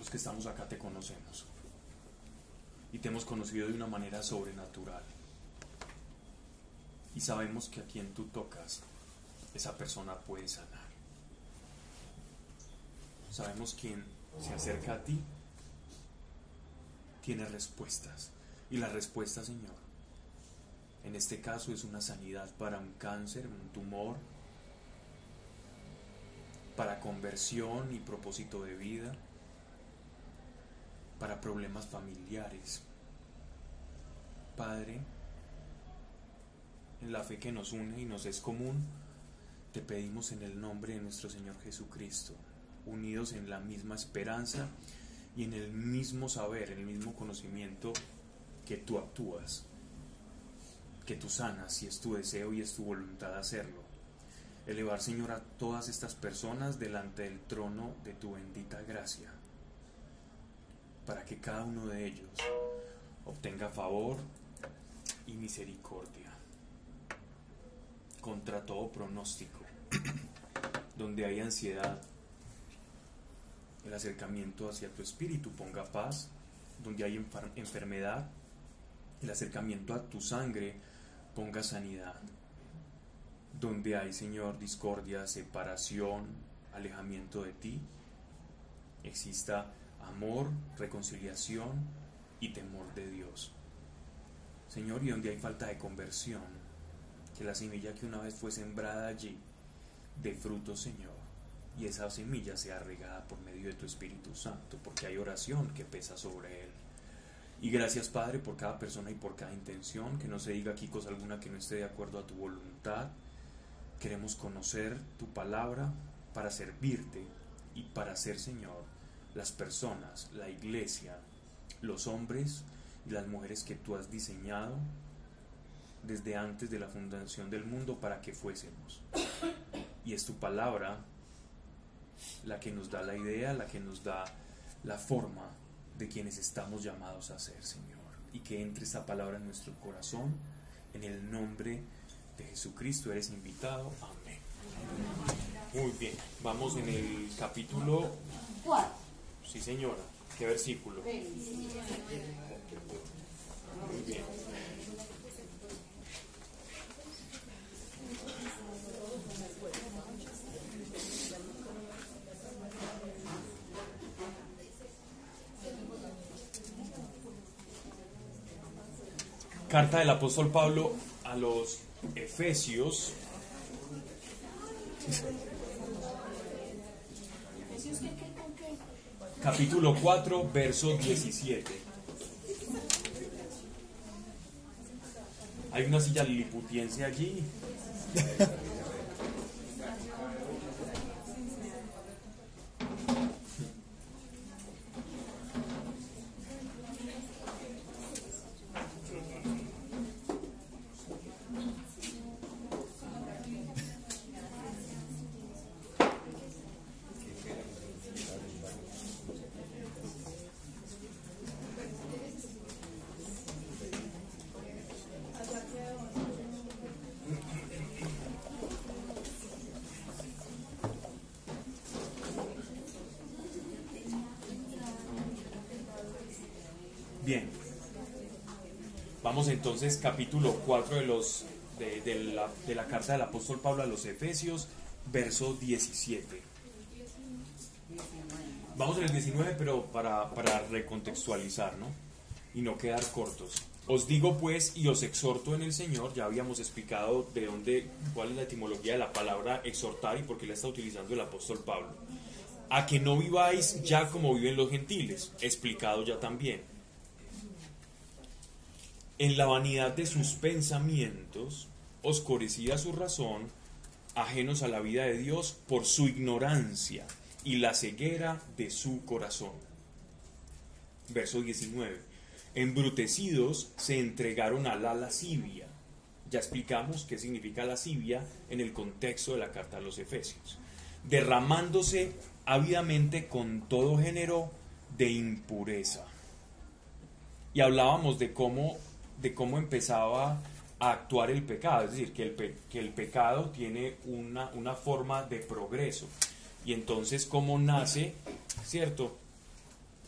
los que estamos acá te conocemos y te hemos conocido de una manera sobrenatural y sabemos que a quien tú tocas, esa persona puede sanar. Sabemos quien se acerca a ti tiene respuestas, y la respuesta, Señor, en este caso es una sanidad para un cáncer, un tumor, para conversión y propósito de vida, para problemas familiares. Padre, en la fe que nos une y nos es común, te pedimos en el nombre de nuestro Señor Jesucristo, unidos en la misma esperanza y en el mismo saber, en el mismo conocimiento, que tú actúas, que tú sanas, y es tu deseo y es tu voluntad hacerlo. Elevar, Señor, a todas estas personas delante del trono de tu bendita gracia, para que cada uno de ellos obtenga favor y misericordia contra todo pronóstico. Donde hay ansiedad, el acercamiento hacia tu espíritu ponga paz. Donde hay enfermedad, el acercamiento a tu sangre ponga sanidad. Donde hay, Señor, discordia, separación, alejamiento de ti, exista amor, reconciliación y temor de Dios. Señor, y donde hay falta de conversión, que la semilla que una vez fue sembrada allí dé fruto, Señor, y esa semilla sea regada por medio de tu Espíritu Santo, porque hay oración que pesa sobre él. Y gracias, Padre, por cada persona y por cada intención, que no se diga aquí cosa alguna que no esté de acuerdo a tu voluntad. Queremos conocer tu palabra para servirte y para ser, Señor, las personas, la iglesia, los hombres y las mujeres que tú has diseñado desde antes de la fundación del mundo para que fuésemos. Y es tu palabra la que nos da la idea, la que nos da la forma de quienes estamos llamados a ser, Señor. Y que entre esta palabra en nuestro corazón, en el nombre de Jesucristo eres invitado. Amén. Muy bien, vamos en el capítulo 4. Sí, señora. ¿Qué versículo? Muy bien. Carta del apóstol Pablo a los Efesios. Capítulo 4, verso 17. Hay una silla liliputiense allí. Bien, vamos entonces capítulo 4 de la carta del apóstol Pablo a los Efesios, verso 17. Vamos en el 19, pero para recontextualizar, ¿no? Y no quedar cortos. Os digo pues y os exhorto en el Señor. Ya habíamos explicado cuál es la etimología de la palabra exhortar y por qué la está utilizando el apóstol Pablo. A que no viváis ya como viven los gentiles, explicado ya también. En la vanidad de sus pensamientos, oscurecida su razón, ajenos a la vida de Dios por su ignorancia y la ceguera de su corazón. Verso 19. Embrutecidos se entregaron a la lascivia. Ya explicamos qué significa lascivia en el contexto de la carta a los Efesios. Derramándose ávidamente con todo género de impureza. Y hablábamos de cómo empezaba a actuar el pecado, es decir, que el pecado tiene una forma de progreso. Y entonces, ¿cómo nace? ¿Cierto?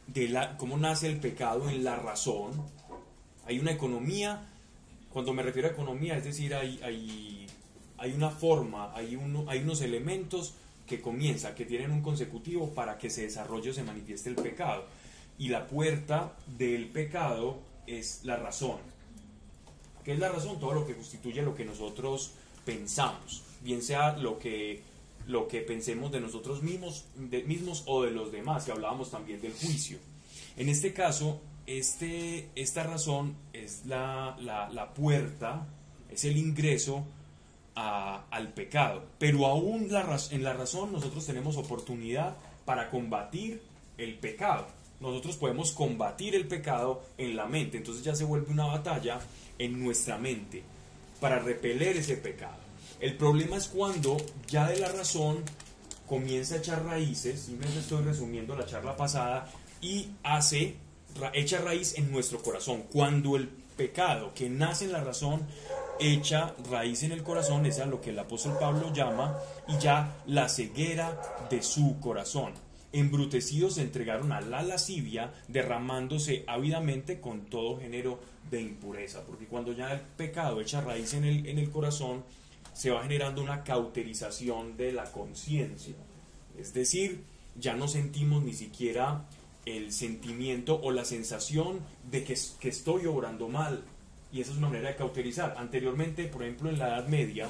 cómo nace el pecado en la razón. Hay una economía, cuando me refiero a economía, es decir, hay una forma, hay unos elementos que que tienen un consecutivo para que se desarrolle o se manifieste el pecado. Y la puerta del pecado es la razón. ¿Qué es la razón? Todo lo que constituye lo que nosotros pensamos, bien sea lo que pensemos de nosotros mismos o de los demás, y hablábamos también del juicio. En este caso, esta razón es la puerta, es el ingreso al pecado, pero aún en la razón nosotros tenemos oportunidad para combatir el pecado. Nosotros podemos combatir el pecado en la mente, entonces ya se vuelve una batalla en nuestra mente para repeler ese pecado. El problema es cuando ya de la razón comienza a echar raíces, simplemente estoy resumiendo la charla pasada, y echa raíz en nuestro corazón. Cuando el pecado que nace en la razón echa raíz en el corazón, es a lo que el apóstol Pablo llama y ya la ceguera de su corazón. Embrutecidos se entregaron a la lascivia, derramándose ávidamente con todo género de impureza. Porque cuando ya el pecado echa raíz en el corazón, se va generando una cauterización de la conciencia. Es decir, ya no sentimos ni siquiera el sentimiento o la sensación de que estoy obrando mal. Y esa es una manera de cauterizar. Anteriormente, por ejemplo, en la Edad Media,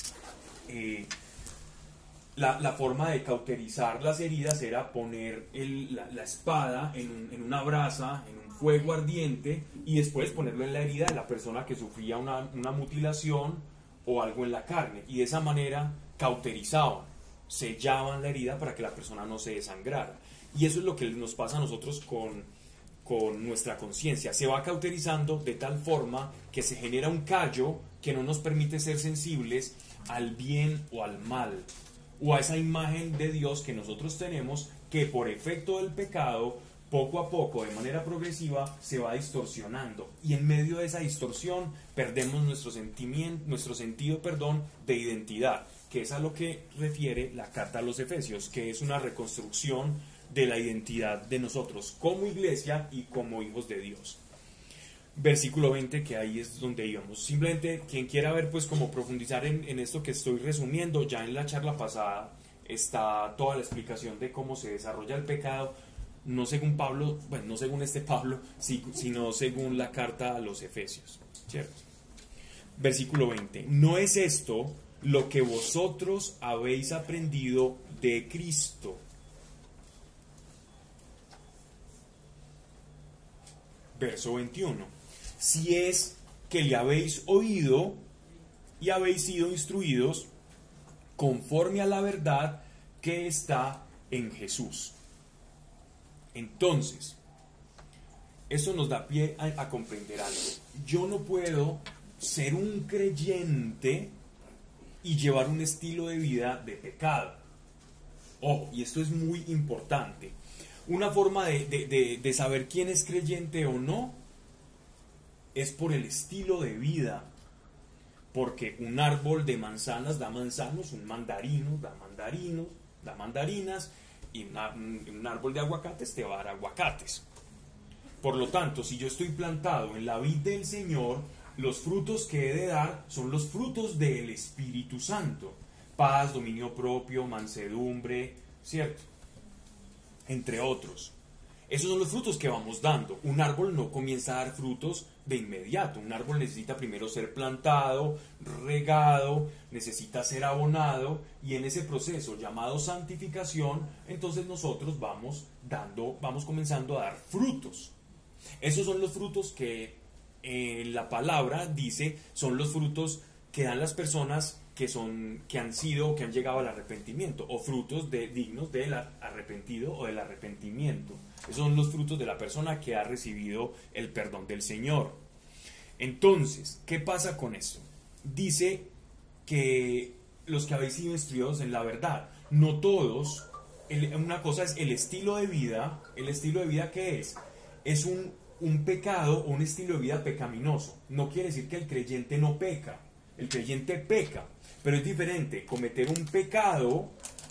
la forma de cauterizar las heridas era poner la espada en una brasa, en un fuego ardiente, y después ponerlo en la herida de la persona que sufría una mutilación o algo en la carne, y de esa manera cauterizaban, sellaban la herida para que la persona no se desangrara. Y eso es lo que nos pasa a nosotros con nuestra conciencia. Se va cauterizando de tal forma que se genera un callo que no nos permite ser sensibles al bien o al mal, o a esa imagen de Dios que nosotros tenemos, que por efecto del pecado, poco a poco, de manera progresiva, se va distorsionando, y en medio de esa distorsión perdemos nuestro sentido de identidad, que es a lo que refiere la carta a los Efesios, que es una reconstrucción de la identidad de nosotros como iglesia y como hijos de Dios. Versículo 20, que ahí es donde íbamos. Simplemente quien quiera ver, pues, como profundizar en esto que estoy resumiendo, ya en la charla pasada está toda la explicación de cómo se desarrolla el pecado, no según Pablo, bueno, no según Pablo, sino según la carta a los Efesios, ¿cierto? Versículo 20, no es esto lo que vosotros habéis aprendido de Cristo. Verso 21, si es que le habéis oído y habéis sido instruidos conforme a la verdad que está en Jesús. Entonces, eso nos da pie a comprender algo. Yo no puedo ser un creyente y llevar un estilo de vida de pecado. Ojo, y esto es muy importante. Una forma de saber quién es creyente o no es por el estilo de vida. Porque un árbol de manzanas da manzanos, un mandarino da mandarinos, da mandarinas, y un árbol de aguacates te va a dar aguacates. Por lo tanto, si yo estoy plantado en la vid del Señor, los frutos que he de dar son los frutos del Espíritu Santo. Paz, dominio propio, mansedumbre, ¿cierto? Entre otros. Esos son los frutos que vamos dando. Un árbol no comienza a dar frutos de inmediato. Un árbol necesita primero ser plantado, regado, necesita ser abonado, y en ese proceso llamado santificación, entonces nosotros vamos comenzando a dar frutos. Esos son los frutos que la palabra dice son los frutos que dan las personas que han llegado al arrepentimiento, o frutos dignos del arrepentido o del arrepentimiento. Esos son los frutos de la persona que ha recibido el perdón del Señor. Entonces, ¿qué pasa con esto? Dice que los que habéis sido instruidos en la verdad, no todos. Una cosa es el estilo de vida. ¿El estilo de vida qué es? Es un pecado o un estilo de vida pecaminoso. No quiere decir que el creyente no peca. El creyente peca, pero es diferente cometer un pecado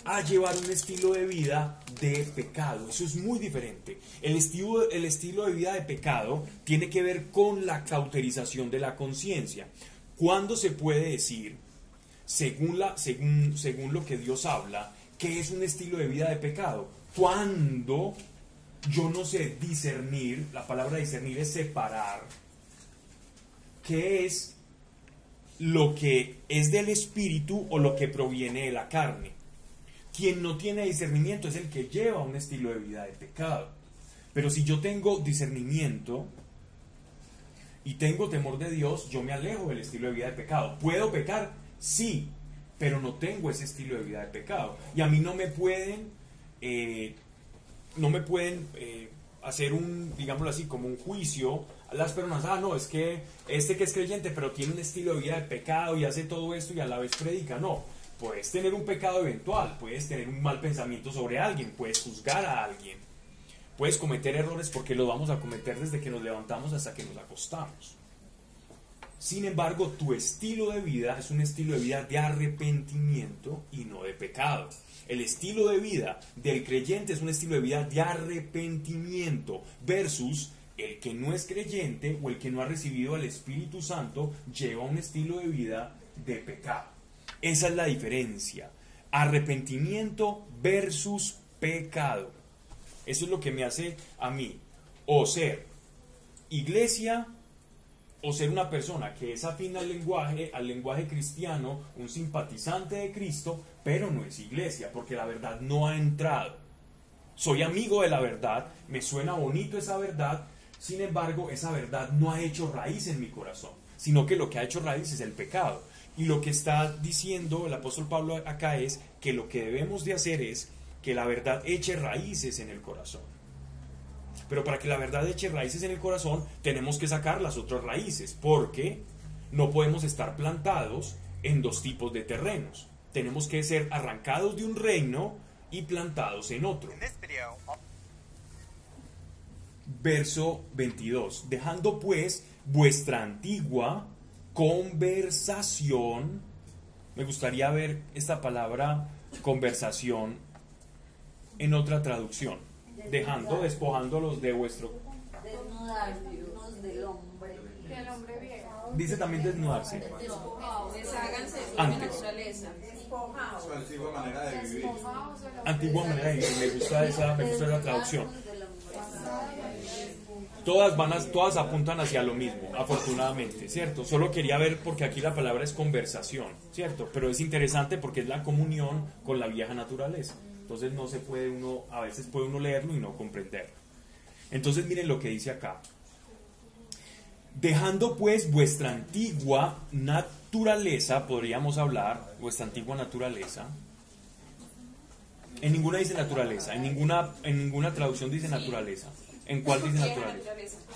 a llevar un estilo de vida de pecado. Eso es muy diferente. El estilo de vida de pecado tiene que ver con la cauterización de la conciencia. ¿Cuándo se puede decir, según lo que Dios habla, que es un estilo de vida de pecado? Cuando yo no sé discernir, la palabra discernir es separar, qué es lo que es del espíritu o lo que proviene de la carne. Quien no tiene discernimiento es el que lleva un estilo de vida de pecado. Pero si yo tengo discernimiento y tengo temor de Dios, yo me alejo del estilo de vida de pecado. ¿Puedo pecar? Sí, pero no tengo ese estilo de vida de pecado. Y a mí no me pueden hacer digámoslo así, como un juicio a las personas. No, es que que es creyente, pero tiene un estilo de vida de pecado y hace todo esto y a la vez predica. No, puedes tener un pecado eventual, puedes tener un mal pensamiento sobre alguien, puedes juzgar a alguien, puedes cometer errores, porque los vamos a cometer desde que nos levantamos hasta que nos acostamos. Sin embargo, tu estilo de vida es un estilo de vida de arrepentimiento y no de pecado. El estilo de vida del creyente es un estilo de vida de arrepentimiento versus el que no es creyente o el que no ha recibido al Espíritu Santo lleva un estilo de vida de pecado. Esa es la diferencia. Arrepentimiento versus pecado. Eso es lo que me hace a mí o ser iglesia o ser una persona que es afín al lenguaje cristiano, un simpatizante de Cristo, pero no es iglesia, porque la verdad no ha entrado. Soy amigo de la verdad, me suena bonito esa verdad, sin embargo, esa verdad no ha hecho raíz en mi corazón, sino que lo que ha hecho raíz es el pecado. Y lo que está diciendo el apóstol Pablo acá es que lo que debemos de hacer es que la verdad eche raíces en el corazón. Pero para que la verdad eche raíces en el corazón, tenemos que sacar las otras raíces, porque no podemos estar plantados en dos tipos de terrenos. Tenemos que ser arrancados de un reino y plantados en otro. Verso 22. Dejando pues vuestra antigua conversación. Me gustaría ver esta palabra conversación en otra traducción. Despojándolos de vuestro... Desnudarnos del hombre. Del hombre viejo. Dice también desnudarse. Desháganse de Antes. su naturaleza. Su antigua manera de vivir. Antigua manera de vivir. Me gusta esa traducción. Todas apuntan hacia lo mismo, afortunadamente, ¿cierto? Solo quería ver porque aquí la palabra es conversación, ¿cierto? Pero es interesante porque es la comunión con la vieja naturaleza. Entonces no se puede a veces puede uno leerlo y no comprenderlo. Entonces miren lo que dice acá. Dejando pues vuestra antigua naturaleza, podríamos hablar, vuestra antigua naturaleza. En ninguna dice naturaleza, en ninguna traducción dice naturaleza. ¿En cuál dice naturaleza?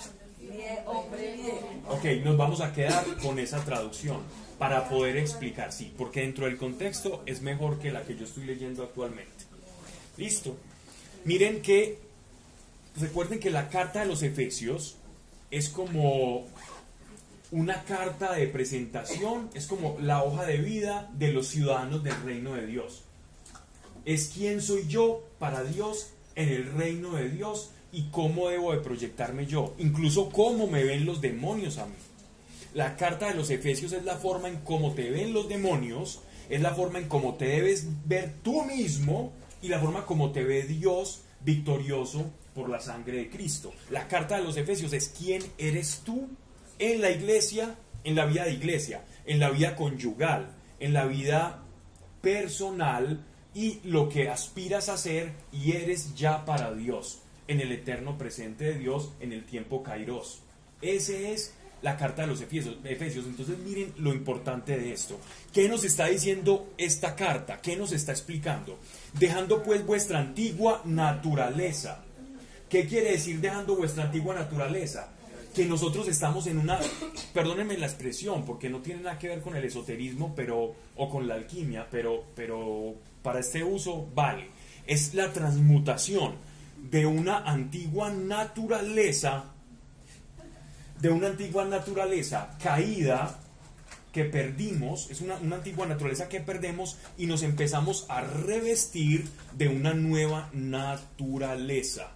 Ok, nos vamos a quedar con esa traducción para poder explicar, sí, porque dentro del contexto es mejor que la que yo estoy leyendo actualmente. Listo. Miren que, recuerden que la carta de los Efesios es como una carta de presentación, es como la hoja de vida de los ciudadanos del reino de Dios. Es quién soy yo para Dios en el reino de Dios y cómo debo de proyectarme yo, incluso cómo me ven los demonios a mí. La carta de los Efesios es la forma en cómo te ven los demonios, es la forma en cómo te debes ver tú mismo y la forma como te ve Dios victorioso por la sangre de Cristo. La carta de los Efesios es quién eres tú en la iglesia, en la vida de iglesia, en la vida conyugal, en la vida personal y lo que aspiras a ser y eres ya para Dios, en el eterno presente de Dios, en el tiempo kairos. Ese es la carta de los Efesios. Entonces miren lo importante de esto. ¿Qué nos está diciendo esta carta? ¿Qué nos está explicando? Dejando pues vuestra antigua naturaleza. ¿Qué quiere decir dejando vuestra antigua naturaleza? Que nosotros estamos en una, perdónenme la expresión, porque no tiene nada que ver con el esoterismo o con la alquimia, pero para este uso vale. Es la transmutación de una antigua naturaleza caída que perdimos, es una antigua naturaleza que perdemos y nos empezamos a revestir de una nueva naturaleza.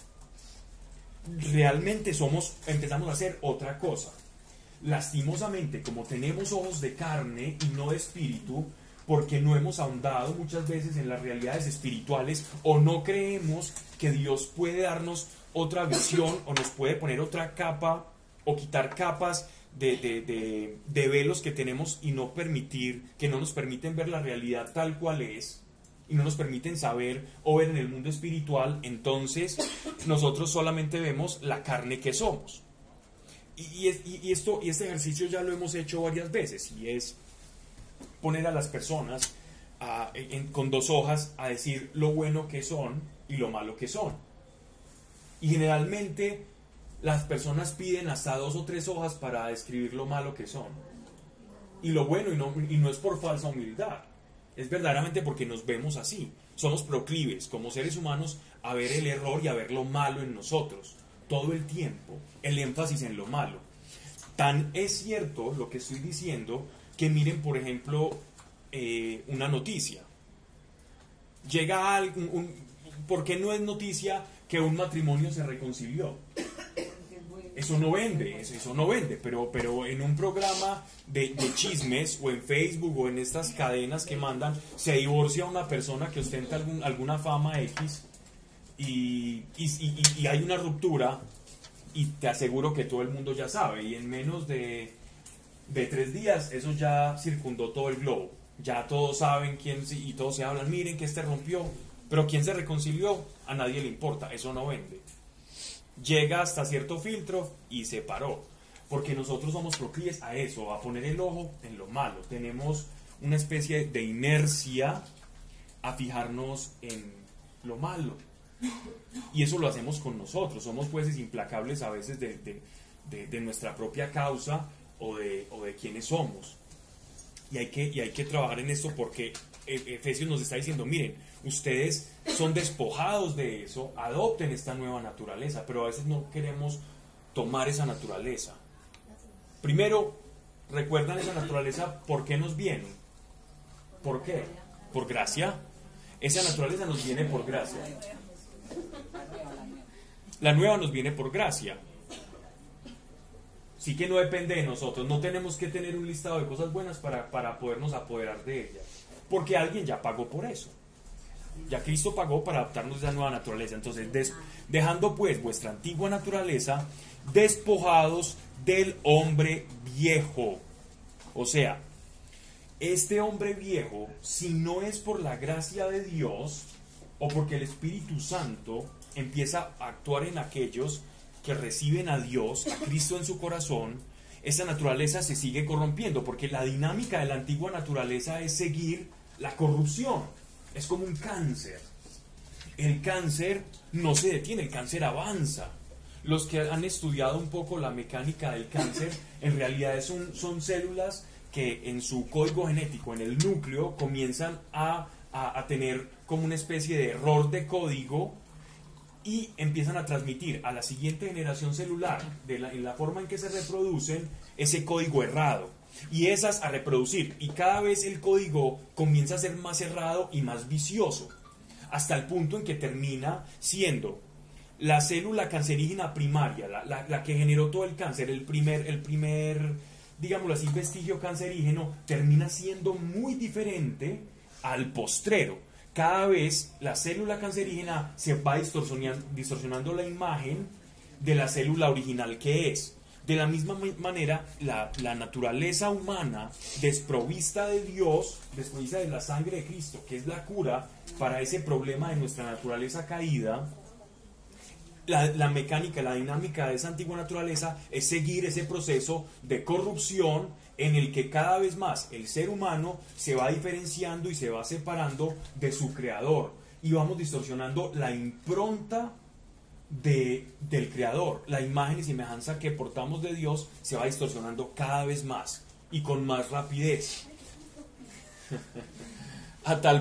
Realmente empezamos a hacer otra cosa. Lastimosamente, como tenemos ojos de carne y no de espíritu, porque no hemos ahondado muchas veces en las realidades espirituales o no creemos que Dios puede darnos otra visión o nos puede poner otra capa o quitar capas de velos que tenemos y que no nos permiten ver la realidad tal cual es y no nos permiten saber o ver en el mundo espiritual, entonces nosotros solamente vemos la carne que somos. Y este ejercicio ya lo hemos hecho varias veces, y es poner a las personas con dos hojas a decir lo bueno que son y lo malo que son. Y generalmente las personas piden hasta 2 o 3 hojas para describir lo malo que son. Y lo bueno, y no es por falsa humildad, es verdaderamente porque nos vemos así. Somos proclives como seres humanos a ver el error y a ver lo malo en nosotros. Todo el tiempo, el énfasis en lo malo. Tan es cierto lo que estoy diciendo que miren, por ejemplo, una noticia. Llega ¿por qué no es noticia que un matrimonio se reconcilió? Eso no vende, pero en un programa de chismes o en Facebook o en estas cadenas que mandan, se divorcia una persona que ostenta alguna fama X y hay una ruptura, y te aseguro que todo el mundo ya sabe, y en menos de 3 días eso ya circundó todo el globo. Ya todos saben quién, y todos se hablan, miren que rompió, pero quién se reconcilió, a nadie le importa, eso no vende. Llega hasta cierto filtro y se paró, porque nosotros somos proclives a eso, a poner el ojo en lo malo. Tenemos una especie de inercia a fijarnos en lo malo, y eso lo hacemos con nosotros. Somos jueces implacables a veces de nuestra propia causa o de quiénes somos, y hay que trabajar en esto, porque Efesios nos está diciendo, miren, ustedes son despojados de eso, adopten esta nueva naturaleza, pero a veces no queremos tomar esa naturaleza. Primero, ¿recuerdan esa naturaleza por qué nos viene? ¿Por qué? ¿Por gracia? Esa naturaleza nos viene por gracia. La nueva nos viene por gracia. Sí, que no depende de nosotros, no tenemos que tener un listado de cosas buenas para podernos apoderar de ella, porque alguien ya pagó por eso. Ya Cristo pagó para adaptarnos a esa nueva naturaleza. Entonces, dejando pues vuestra antigua naturaleza, despojados del hombre viejo. O sea, este hombre viejo, si no es por la gracia de Dios o porque el Espíritu Santo empieza a actuar en aquellos que reciben a Dios, a Cristo en su corazón, esa naturaleza se sigue corrompiendo, porque la dinámica de la antigua naturaleza es seguir la corrupción. Es como un cáncer. El cáncer no se detiene, el cáncer avanza. Los que han estudiado un poco la mecánica del cáncer, en realidad son células que en su código genético, en el núcleo, comienzan a tener como una especie de error de código y empiezan a transmitir a la siguiente generación celular, en la forma en que se reproducen, ese código errado. Y esas a reproducir, y cada vez el código comienza a ser más errado y más vicioso, hasta el punto en que termina siendo la célula cancerígena primaria, la que generó todo el cáncer, el primer, digámoslo así, vestigio cancerígeno, termina siendo muy diferente al postrero. Cada vez la célula cancerígena se va distorsionando la imagen de la célula original que es. De la misma manera, la naturaleza humana desprovista de Dios, desprovista de la sangre de Cristo, que es la cura para ese problema de nuestra naturaleza caída, la mecánica, la dinámica de esa antigua naturaleza es seguir ese proceso de corrupción en el que cada vez más el ser humano se va diferenciando y se va separando de su creador, y vamos distorsionando la impronta del creador. La imagen y semejanza que portamos de Dios se va distorsionando cada vez más y con más rapidez a tal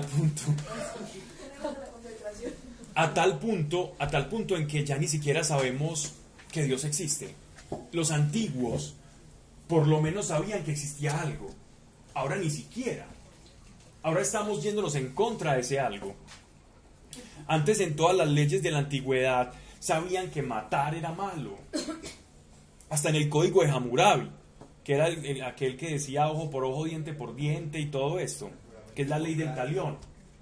punto en que ya ni siquiera sabemos que Dios existe. Los antiguos por lo menos sabían que existía algo. Ahora ni siquiera. Ahora estamos yéndonos en contra de ese algo. Antes, en todas las leyes de la antigüedad, sabían que matar era malo. Hasta en el código de Hammurabi, que era aquel que decía ojo por ojo, diente por diente y todo esto, que es la ley del talión.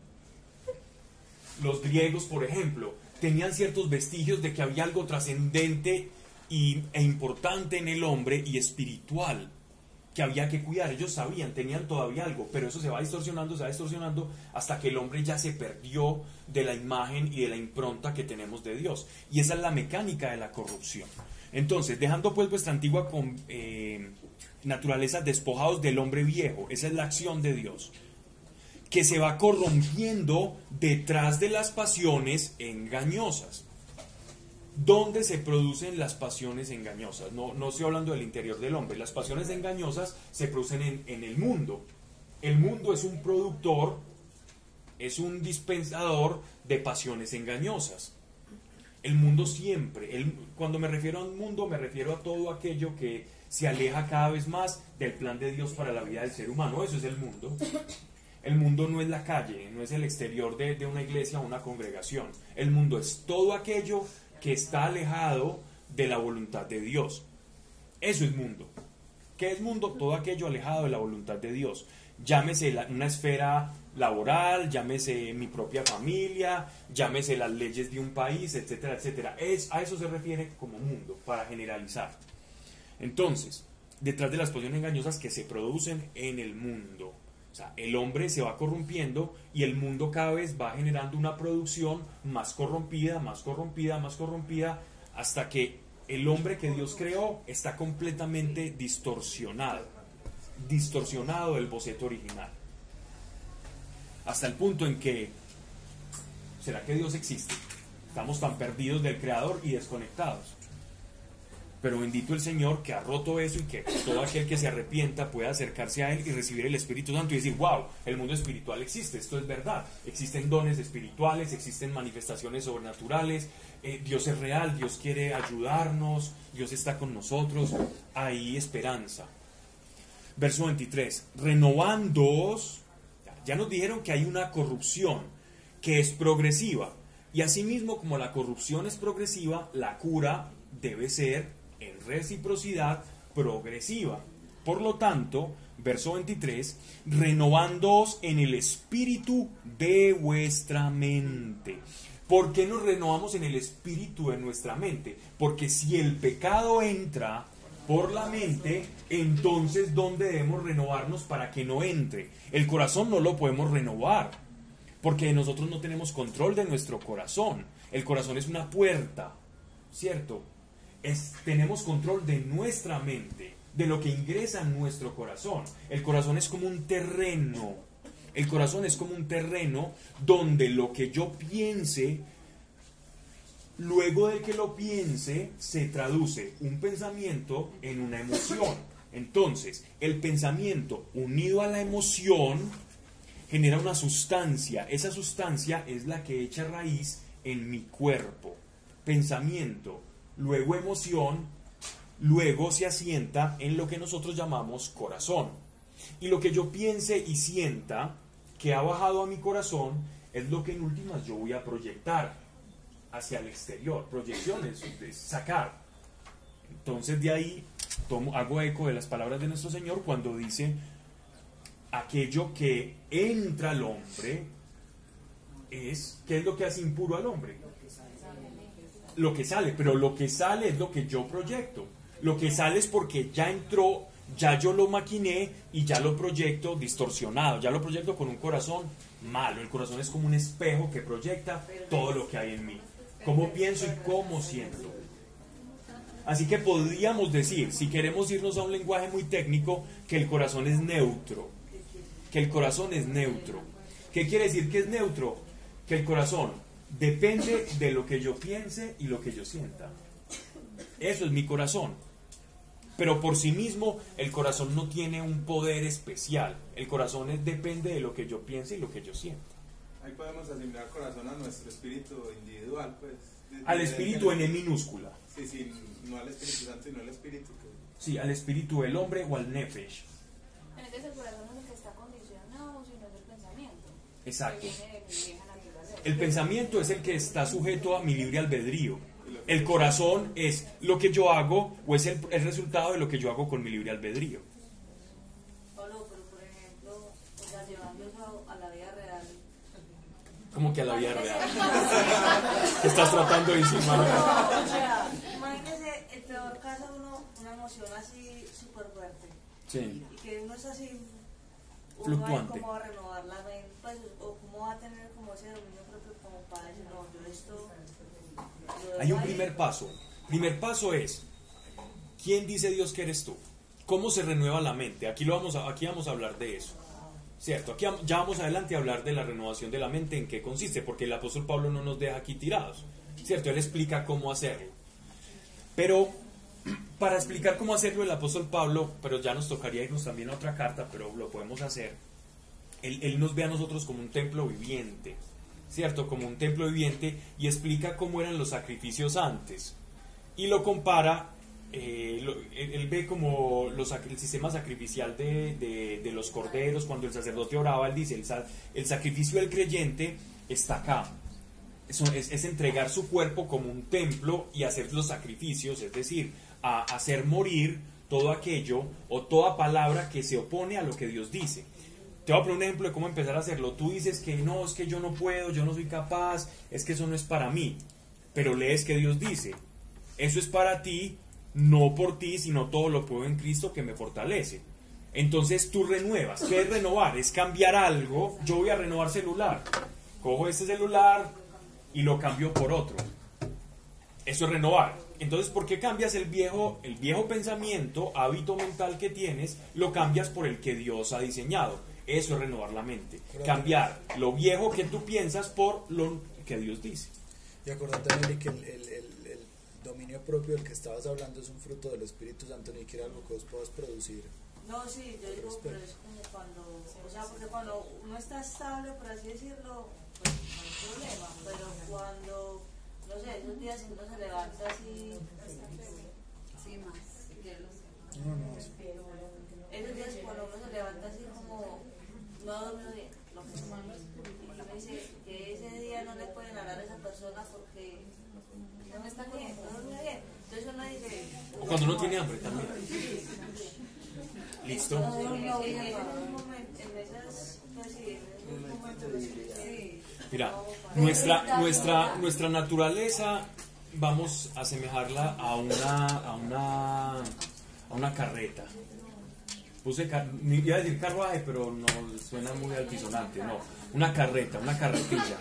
Los griegos, por ejemplo, tenían ciertos vestigios de que había algo trascendente e importante en el hombre y espiritual que había que cuidar. Ellos sabían, tenían todavía algo, pero eso se va distorsionando hasta que el hombre ya se perdió de la imagen y de la impronta que tenemos de Dios. Y esa es la mecánica de la corrupción. Entonces, dejando pues vuestra antigua naturaleza, despojados del hombre viejo, esa es la acción de Dios, que se va corrompiendo detrás de las pasiones engañosas. ¿Dónde se producen las pasiones engañosas? No estoy hablando del interior del hombre. Las pasiones engañosas se producen en el mundo. El mundo es un productor, es un dispensador de pasiones engañosas. El mundo siempre, cuando me refiero a un mundo, me refiero a todo aquello que se aleja cada vez más del plan de Dios para la vida del ser humano. Eso es el mundo. El mundo no es la calle, no es el exterior de una iglesia o una congregación. El mundo es todo aquello que está alejado de la voluntad de Dios. Eso es mundo. ¿Qué es mundo? Todo aquello alejado de la voluntad de Dios. Llámese una esfera laboral, llámese mi propia familia, llámese las leyes de un país, etcétera, etcétera. A eso se refiere como mundo, para generalizar. Entonces, detrás de las pasiones engañosas que se producen en el mundo, o sea, el hombre se va corrompiendo y el mundo cada vez va generando una producción más corrompida, hasta que el hombre que Dios creó está completamente distorsionado del boceto original. Hasta el punto en que, ¿será que Dios existe? Estamos tan perdidos del Creador y desconectados. Pero bendito el Señor que ha roto eso y que todo aquel que se arrepienta pueda acercarse a Él y recibir el Espíritu Santo y decir, wow, el mundo espiritual existe, esto es verdad. Existen dones espirituales, existen manifestaciones sobrenaturales, Dios es real, Dios quiere ayudarnos, Dios está con nosotros, hay esperanza. Verso 23, renovándoos, ya nos dijeron que hay una corrupción que es progresiva, y asimismo como la corrupción es progresiva, la cura debe ser en reciprocidad progresiva. Por lo tanto, verso 23, renovándoos en el espíritu de vuestra mente. ¿Por qué nos renovamos en el espíritu de nuestra mente? Porque si el pecado entra por la mente, entonces ¿dónde debemos renovarnos para que no entre? El corazón no lo podemos renovar, porque nosotros no tenemos control de nuestro corazón. El corazón es una puerta, ¿cierto? Tenemos control de nuestra mente, de lo que ingresa en nuestro corazón. El corazón es como un terreno. El corazón es como un terreno donde lo que yo piense, luego de que lo piense, se traduce un pensamiento en una emoción. Entonces, el pensamiento unido a la emoción genera una sustancia. Esa sustancia es la que echa raíz en mi cuerpo. Pensamiento, luego emoción, luego se asienta en lo que nosotros llamamos corazón. Y lo que yo piense y sienta que ha bajado a mi corazón es lo que en últimas yo voy a proyectar hacia el exterior. Proyecciones, es sacar. Entonces de ahí hago eco de las palabras de nuestro Señor cuando dice: aquello que entra al hombre ¿qué es lo que hace impuro al hombre? Lo que sale, pero lo que sale es lo que yo proyecto. Lo que sale es porque ya entró, ya yo lo maquiné y ya lo proyecto distorsionado, ya lo proyecto con un corazón malo. El corazón es como un espejo que proyecta todo lo que hay en mí, cómo pienso y cómo siento. Así que podríamos decir, si queremos irnos a un lenguaje muy técnico, que el corazón es neutro. Que el corazón es neutro. ¿Qué quiere decir que es neutro? Que el corazón depende de lo que yo piense y lo que yo sienta. Eso es mi corazón. Pero por sí mismo, el corazón no tiene un poder especial. El corazón depende de lo que yo piense y lo que yo sienta. Ahí podemos asimilar corazón a nuestro espíritu individual, pues. Al espíritu en E minúscula. Sí, no al Espíritu Santo, sino al espíritu. Sí, al espíritu del hombre o al nefesh. Entonces el corazón no es el que está condicionado, sino es el pensamiento. Exacto. Que viene de mi vieja naturaleza. El pensamiento es el que está sujeto a mi libre albedrío. El corazón es lo que yo hago o es el resultado de lo que yo hago con mi libre albedrío. Pablo, pero por ejemplo, o sea, llevando eso a la vida real. Como que a la vida real. ¿Qué estás tratando de insinuar? No, o sea, imagínese el peor caso, una emoción así súper fuerte. Sí. Y que uno es así, Fluctuante. ¿cómo va a renovar la mente? Pues, o cómo va a tener como ese dominio propio como para decir, no, yo esto... Hay un primer paso. Primer paso es, ¿quién dice Dios que eres tú? ¿Cómo se renueva la mente? Aquí vamos a hablar de eso. ¿Cierto? Aquí ya vamos adelante a hablar de la renovación de la mente, en qué consiste, porque el apóstol Pablo no nos deja aquí tirados. ¿Cierto? Él explica cómo hacerlo. Pero para explicar cómo hacerlo el apóstol Pablo, pero ya nos tocaría irnos también a otra carta, pero lo podemos hacer. Él nos ve a nosotros como un templo viviente, ¿cierto? Como un templo viviente, y explica cómo eran los sacrificios antes. Y lo compara, él ve como el sistema sacrificial de los corderos. Cuando el sacerdote oraba, él dice, el sacrificio del creyente está acá. Es entregar su cuerpo como un templo y hacer los sacrificios, es decir, a hacer morir todo aquello o toda palabra que se opone a lo que Dios dice. Te voy a poner un ejemplo de cómo empezar a hacerlo. Tú dices que no, es que yo no puedo, yo no soy capaz, es que eso no es para mí. Pero lees que Dios dice, eso es para ti, no por ti, sino todo lo puedo en Cristo que me fortalece. Entonces tú renuevas. ¿Qué es renovar? Es cambiar algo. Yo voy a renovar celular. Cojo este celular y lo cambio por otro. Eso es renovar. Entonces, ¿por qué cambias el viejo pensamiento, hábito mental que tienes, lo cambias por el que Dios ha diseñado? Eso es renovar la mente. Cambiar lo viejo que tú piensas por lo que Dios dice. Y acordate, Nelly, que el dominio propio del que estabas hablando es un fruto del Espíritu Santo, ni que era algo que vos puedas producir. No, sí, yo digo, pero es como cuando, o sea, porque cuando uno está estable, por así decirlo, pues no hay problema, pero cuando, no sé, esos días uno se levanta así, Sí, más. No. esos días cuando uno se levanta así como, no ha dormido bien, lo que sea, y uno dice que ese día no le pueden hablar a esa persona porque no está bien, no duerme bien, entonces uno dice... O cuando uno tiene hambre también. ¿Listo? Mira, nuestra naturaleza, vamos a asemejarla a una carreta. Iba a decir carruaje, pero no suena muy altisonante, no. Una carretilla.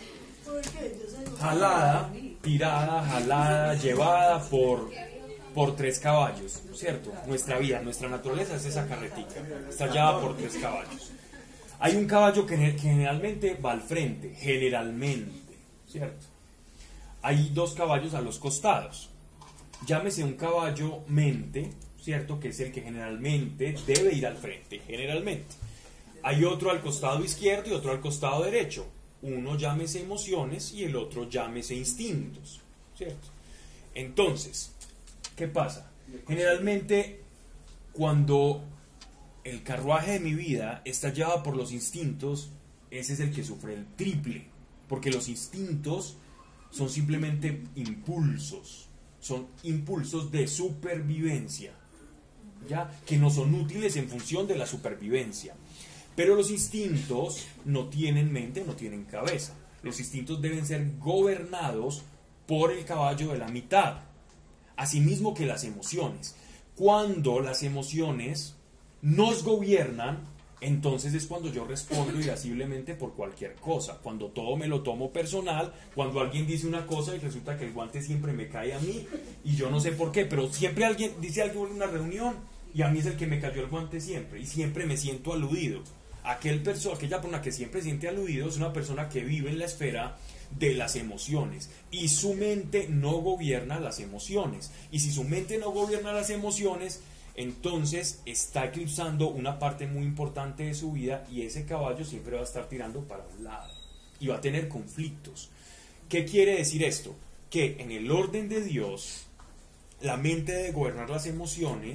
Jalada, tirada, llevada por 3 caballos, ¿cierto? Nuestra vida, nuestra naturaleza es esa carretica, está llevada por 3 caballos. Hay un caballo que generalmente va al frente, generalmente, ¿cierto? Hay 2 caballos a los costados. Llámese un caballo mente, ¿cierto? Que es el que generalmente debe ir al frente, generalmente. Hay otro al costado izquierdo y otro al costado derecho. Uno llámese emociones y el otro llámese instintos, ¿cierto? Entonces, ¿qué pasa? Generalmente, cuando el carruaje de mi vida está llevado por los instintos, ese es el que sufre el triple, porque los instintos son simplemente impulsos, son impulsos de supervivencia, ¿ya? Que no son útiles en función de la supervivencia. Pero los instintos no tienen mente, no tienen cabeza. Los instintos deben ser gobernados por el caballo de la mitad. Asimismo que las emociones. Cuando las emociones nos gobiernan, entonces es cuando yo respondo irasciblemente por cualquier cosa. Cuando todo me lo tomo personal, cuando alguien dice una cosa y resulta que el guante siempre me cae a mí y yo no sé por qué, pero siempre alguien dice algo en una reunión y a mí es el que me cayó el guante siempre y siempre me siento aludido. Aquella persona que siempre siente aludido es una persona que vive en la esfera de las emociones y su mente no gobierna las emociones, y si su mente no gobierna las emociones, entonces está eclipsando una parte muy importante de su vida y ese caballo siempre va a estar tirando para un lado y va a tener conflictos. ¿Qué quiere decir esto? Que en el orden de Dios la mente debe gobernar las emociones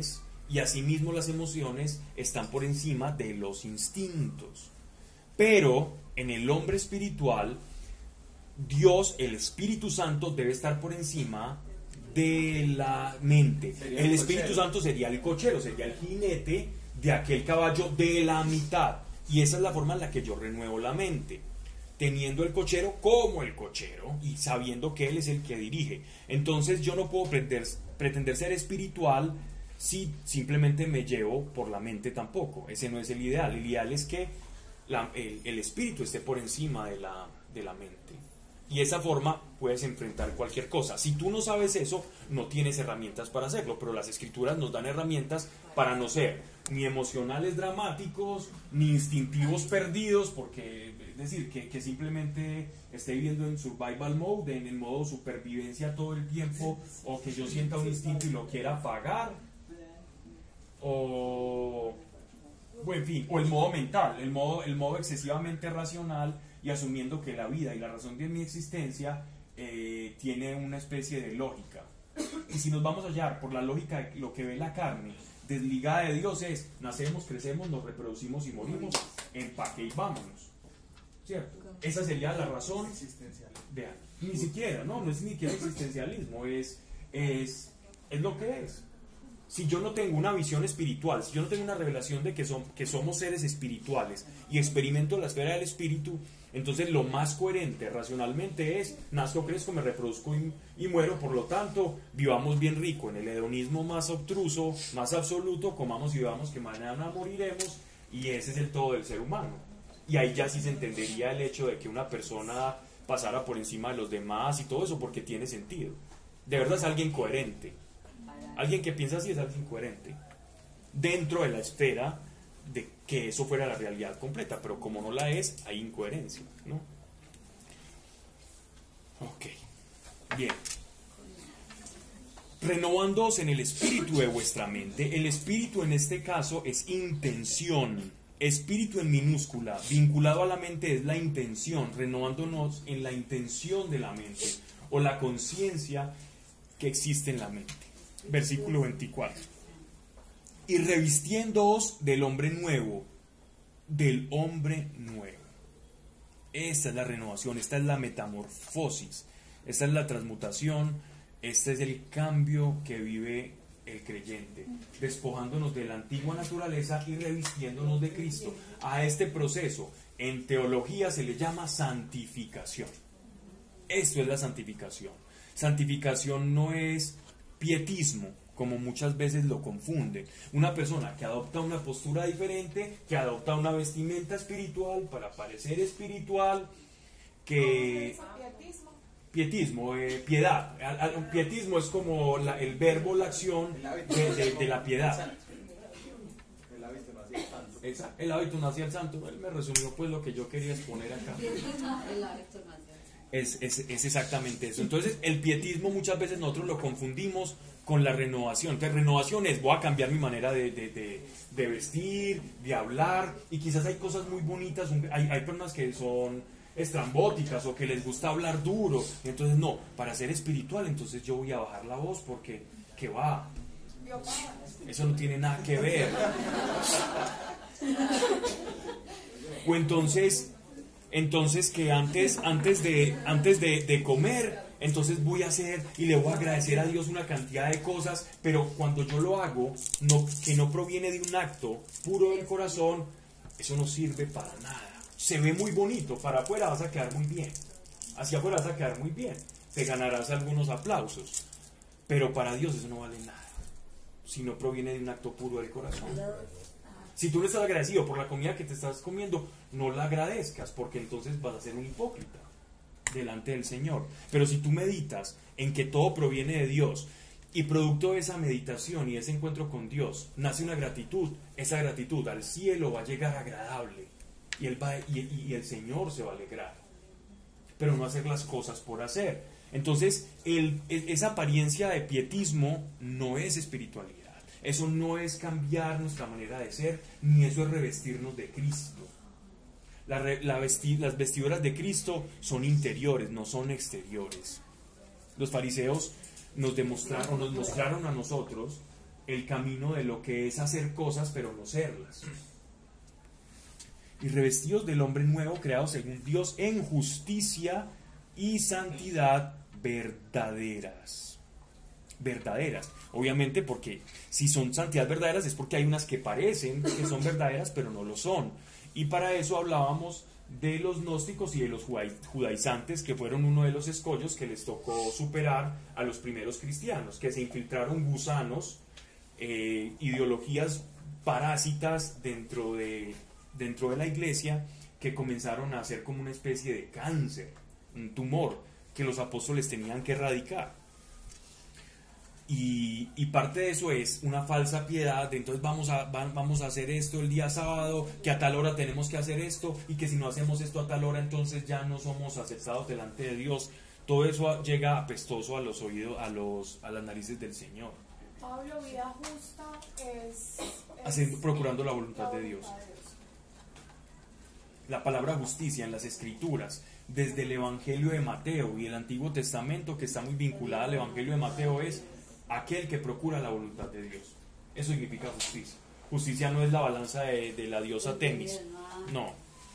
y asimismo las emociones están por encima de los instintos. Pero en el hombre espiritual, Dios, el Espíritu Santo, debe estar por encima de la mente. El Espíritu Santo sería el cochero, sería el jinete de aquel caballo de la mitad. Y esa es la forma en la que yo renuevo la mente, teniendo el cochero como el cochero y sabiendo que él es el que dirige. Entonces yo no puedo pretender ser espiritual si simplemente me llevo por la mente tampoco. Ese no es el ideal. El ideal es que el espíritu esté por encima de la mente. Y esa forma puedes enfrentar cualquier cosa. Si tú no sabes eso, no tienes herramientas para hacerlo, pero las escrituras nos dan herramientas para no ser ni emocionales dramáticos, ni instintivos perdidos, porque es decir, que simplemente esté viviendo en survival mode, en el modo supervivencia todo el tiempo, o que yo sienta un instinto y lo quiera apagar, o en fin, o el modo mental, el modo excesivamente racional, y asumiendo que la vida y la razón de mi existencia tiene una especie de lógica. Y si nos vamos a hallar por la lógica de lo que ve la carne, desligada de Dios, es nacemos, crecemos, nos reproducimos y morimos, empaque y vámonos, ¿cierto? Esa sería la razón. Vean, ni siquiera, no es ni siquiera existencialismo, es lo que es. Si yo no tengo una visión espiritual, si yo no tengo una revelación de que somos seres espirituales y experimento la esfera del espíritu, entonces lo más coherente racionalmente es: nazco, crezco, me reproduzco y muero. Por lo tanto, vivamos bien rico en el hedonismo más obtruso, más absoluto, comamos y bebamos que mañana moriremos, y ese es el todo del ser humano. Y ahí ya sí se entendería el hecho de que una persona pasara por encima de los demás y todo eso, porque tiene sentido. De verdad es alguien coherente. Alguien que piensa así es alguien coherente dentro de la esfera de que eso fuera la realidad completa, pero como no la es, hay incoherencia, ¿no? Ok, bien. Renovándoos en el espíritu de vuestra mente. El espíritu en este caso es intención. Espíritu en minúscula, vinculado a la mente, es la intención, renovándonos en la intención de la mente, o la conciencia que existe en la mente. Versículo 24. Y revistiéndoos del hombre nuevo, del hombre nuevo. Esta es la renovación, esta es la metamorfosis, esta es la transmutación, este es el cambio que vive el creyente, despojándonos de la antigua naturaleza y revistiéndonos de Cristo. A este proceso, en teología, se le llama santificación. Esto es la santificación. Santificación no es pietismo, como muchas veces lo confunden. Una persona que adopta una postura diferente, que adopta una vestimenta espiritual para parecer espiritual, que... Pietismo, piedad. Pietismo es como el verbo, la acción de la piedad. El hábito no hacía el santo. Exacto, el hábito no hacía el santo. Él me resumió pues lo que yo quería exponer acá. Es exactamente eso. Entonces el pietismo muchas veces nosotros lo confundimos con la renovación. Entonces renovación es: voy a cambiar mi manera de vestir, de hablar, y quizás hay cosas muy bonitas. Hay personas que son estrambóticas o que les gusta hablar duro, entonces no, para ser espiritual entonces yo voy a bajar la voz porque ¿qué va? Eso no tiene nada que ver. O entonces que antes de comer, entonces voy a hacer y le voy a agradecer a Dios una cantidad de cosas, pero cuando yo lo hago, que no proviene de un acto puro del corazón, eso no sirve para nada. Se ve muy bonito, para afuera vas a quedar muy bien, hacia afuera vas a quedar muy bien, te ganarás algunos aplausos, pero para Dios eso no vale nada, si no proviene de un acto puro del corazón. Si tú no estás agradecido por la comida que te estás comiendo, no la agradezcas, porque entonces vas a ser un hipócrita delante del Señor. Pero si tú meditas en que todo proviene de Dios, y producto de esa meditación y de ese encuentro con Dios, nace una gratitud, esa gratitud al cielo va a llegar agradable, y el Señor se va a alegrar, pero no hacer las cosas por hacer. Entonces esa apariencia de pietismo no es espiritualidad, eso no es cambiar nuestra manera de ser, ni eso es revestirnos de Cristo. Las vestiduras de Cristo son interiores, no son exteriores. Los fariseos nos mostraron a nosotros el camino de lo que es hacer cosas pero no serlas. Y revestidos del hombre nuevo creado según Dios en justicia y santidad verdaderas. Verdaderas, obviamente, porque si son santidad verdaderas es porque hay unas que parecen que son verdaderas pero no lo son. Y para eso hablábamos de los gnósticos y de los judaizantes, que fueron uno de los escollos que les tocó superar a los primeros cristianos, que se infiltraron gusanos, ideologías parásitas dentro de la iglesia, que comenzaron a hacer como una especie de cáncer, un tumor que los apóstoles tenían que erradicar. Y parte de eso es una falsa piedad, de entonces vamos a hacer esto el día sábado, que a tal hora tenemos que hacer esto, y que si no hacemos esto a tal hora entonces ya no somos aceptados delante de Dios. Todo eso llega apestoso a los oídos, a las narices del Señor. Pablo, vida justa es procurando la voluntad de Dios. La palabra justicia en las Escrituras, desde el Evangelio de Mateo y el Antiguo Testamento, que está muy vinculada al Evangelio de Mateo, es aquel que procura la voluntad de Dios. Eso significa justicia. Justicia no es la balanza de la diosa Temis. No.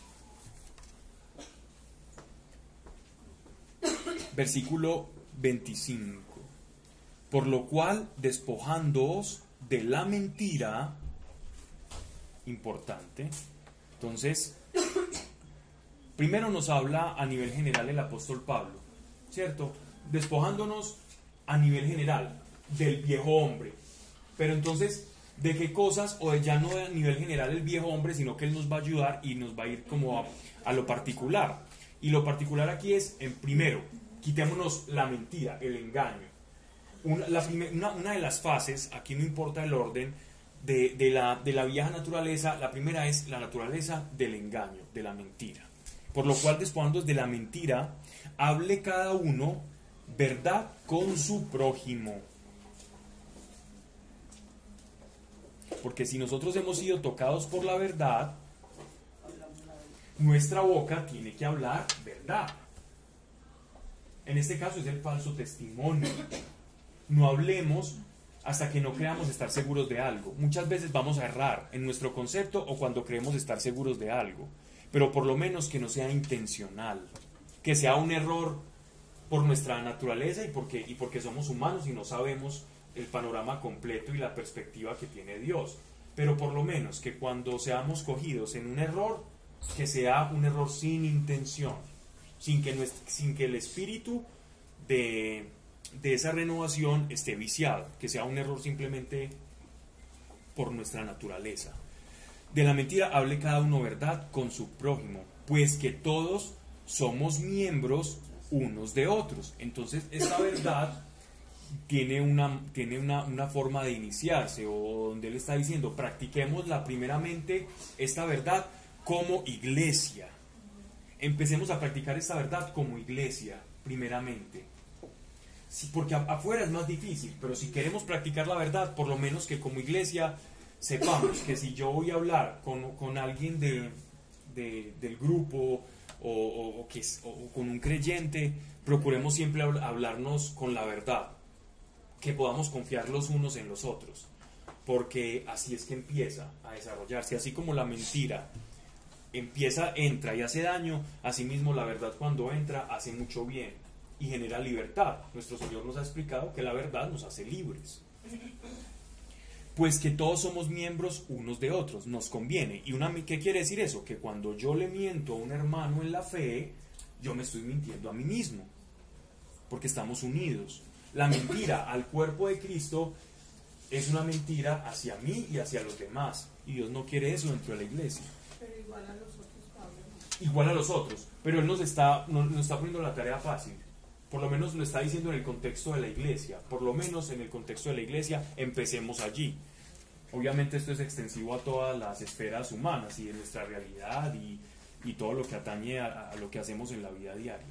Versículo 25. Por lo cual, despojándoos de la mentira, importante. Entonces, primero nos habla a nivel general el apóstol Pablo, ¿cierto? Despojándonos a nivel general del viejo hombre. Pero entonces, ¿de qué cosas? O ya no a nivel general el viejo hombre, sino que él nos va a ayudar y nos va a ir como a lo particular. Y lo particular aquí es, en primero, quitémonos la mentira, el engaño. Una de las fases, aquí no importa el orden, de la vieja naturaleza, la primera es la naturaleza del engaño, de la mentira. Por lo cual, despojándonos de la mentira, hable cada uno verdad con su prójimo. Porque si nosotros hemos sido tocados por la verdad, nuestra boca tiene que hablar verdad. En este caso es el falso testimonio. No hablemos hasta que no creamos estar seguros de algo. Muchas veces vamos a errar en nuestro concepto o cuando creemos estar seguros de algo, pero por lo menos que no sea intencional, que sea un error por nuestra naturaleza y porque somos humanos y no sabemos el panorama completo y la perspectiva que tiene Dios. Pero por lo menos que cuando seamos cogidos en un error, que sea un error sin intención, sin que el espíritu de esa renovación esté viciado, que sea un error simplemente por nuestra naturaleza. De la mentira hable cada uno verdad con su prójimo, pues que todos somos miembros unos de otros. Entonces esta verdad tiene una forma de iniciarse, o donde él está diciendo, practiquémosla primeramente, esta verdad como iglesia. Empecemos a practicar esta verdad como iglesia, primeramente. Sí, porque afuera es más difícil, pero si queremos practicar la verdad, por lo menos que como iglesia sepamos que si yo voy a hablar con alguien del grupo o con un creyente, procuremos siempre hablarnos con la verdad, que podamos confiar los unos en los otros, porque así es que empieza a desarrollarse. Así como la mentira entra y hace daño, asimismo la verdad cuando entra hace mucho bien y genera libertad. Nuestro Señor nos ha explicado que la verdad nos hace libres. Pues que todos somos miembros unos de otros, nos conviene. ¿Qué quiere decir eso? Que cuando yo le miento a un hermano en la fe, yo me estoy mintiendo a mí mismo, porque estamos unidos. La mentira al cuerpo de Cristo es una mentira hacia mí y hacia los demás, y Dios no quiere eso dentro de la iglesia. Pero igual a los otros, Pablo. Igual a los otros, pero Él nos está poniendo la tarea fácil. Por lo menos lo está diciendo en el contexto de la iglesia. Por lo menos en el contexto de la iglesia, empecemos allí. Obviamente esto es extensivo a todas las esferas humanas y de nuestra realidad y todo lo que atañe a lo que hacemos en la vida diaria.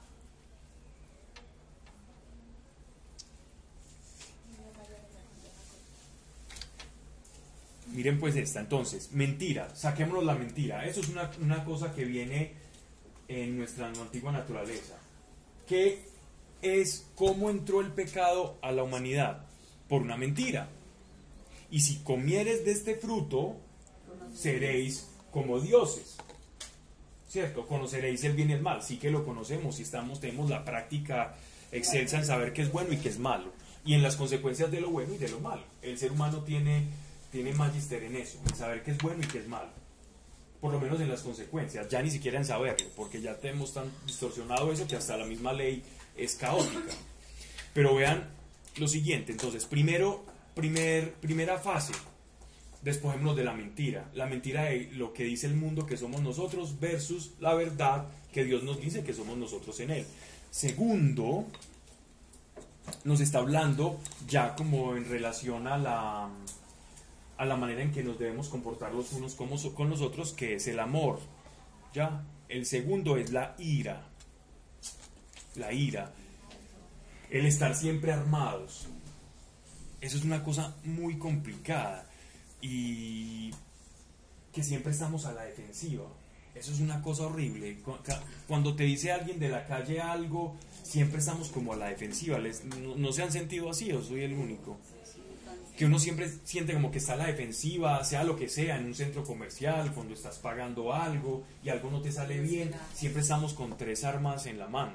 Miren pues esta, entonces, mentira, saquémonos la mentira. Eso es una cosa que viene en nuestra antigua naturaleza. ¿Qué es cómo entró el pecado a la humanidad? Por una mentira. y si comieres de este fruto, seréis como dioses. ¿Cierto? Conoceréis el bien y el mal. Sí que lo conocemos y tenemos la práctica excelsa en saber qué es bueno y qué es malo. Y en las consecuencias de lo bueno y de lo malo. El ser humano tiene magister en eso, en saber qué es bueno y qué es malo. Por lo menos en las consecuencias, ya ni siquiera en saberlo, porque ya tenemos tan distorsionado eso que hasta la misma ley es caótica. Pero vean lo siguiente, entonces, primera fase, despojémonos de la mentira de lo que dice el mundo que somos nosotros versus la verdad que Dios nos dice que somos nosotros en Él. Segundo, nos está hablando ya como en relación a la manera en que nos debemos comportar los unos con los otros, que es el amor. ¿Ya? El segundo es la ira. La ira. El estar siempre armados. Eso es una cosa muy complicada y que siempre estamos a la defensiva. Eso es una cosa horrible. Cuando te dice alguien de la calle algo, siempre estamos como a la defensiva. ¿No se han sentido así o soy el único? Que uno siempre siente como que está a la defensiva, sea lo que sea, en un centro comercial, cuando estás pagando algo y algo no te sale bien, siempre estamos con 3 armas en la mano.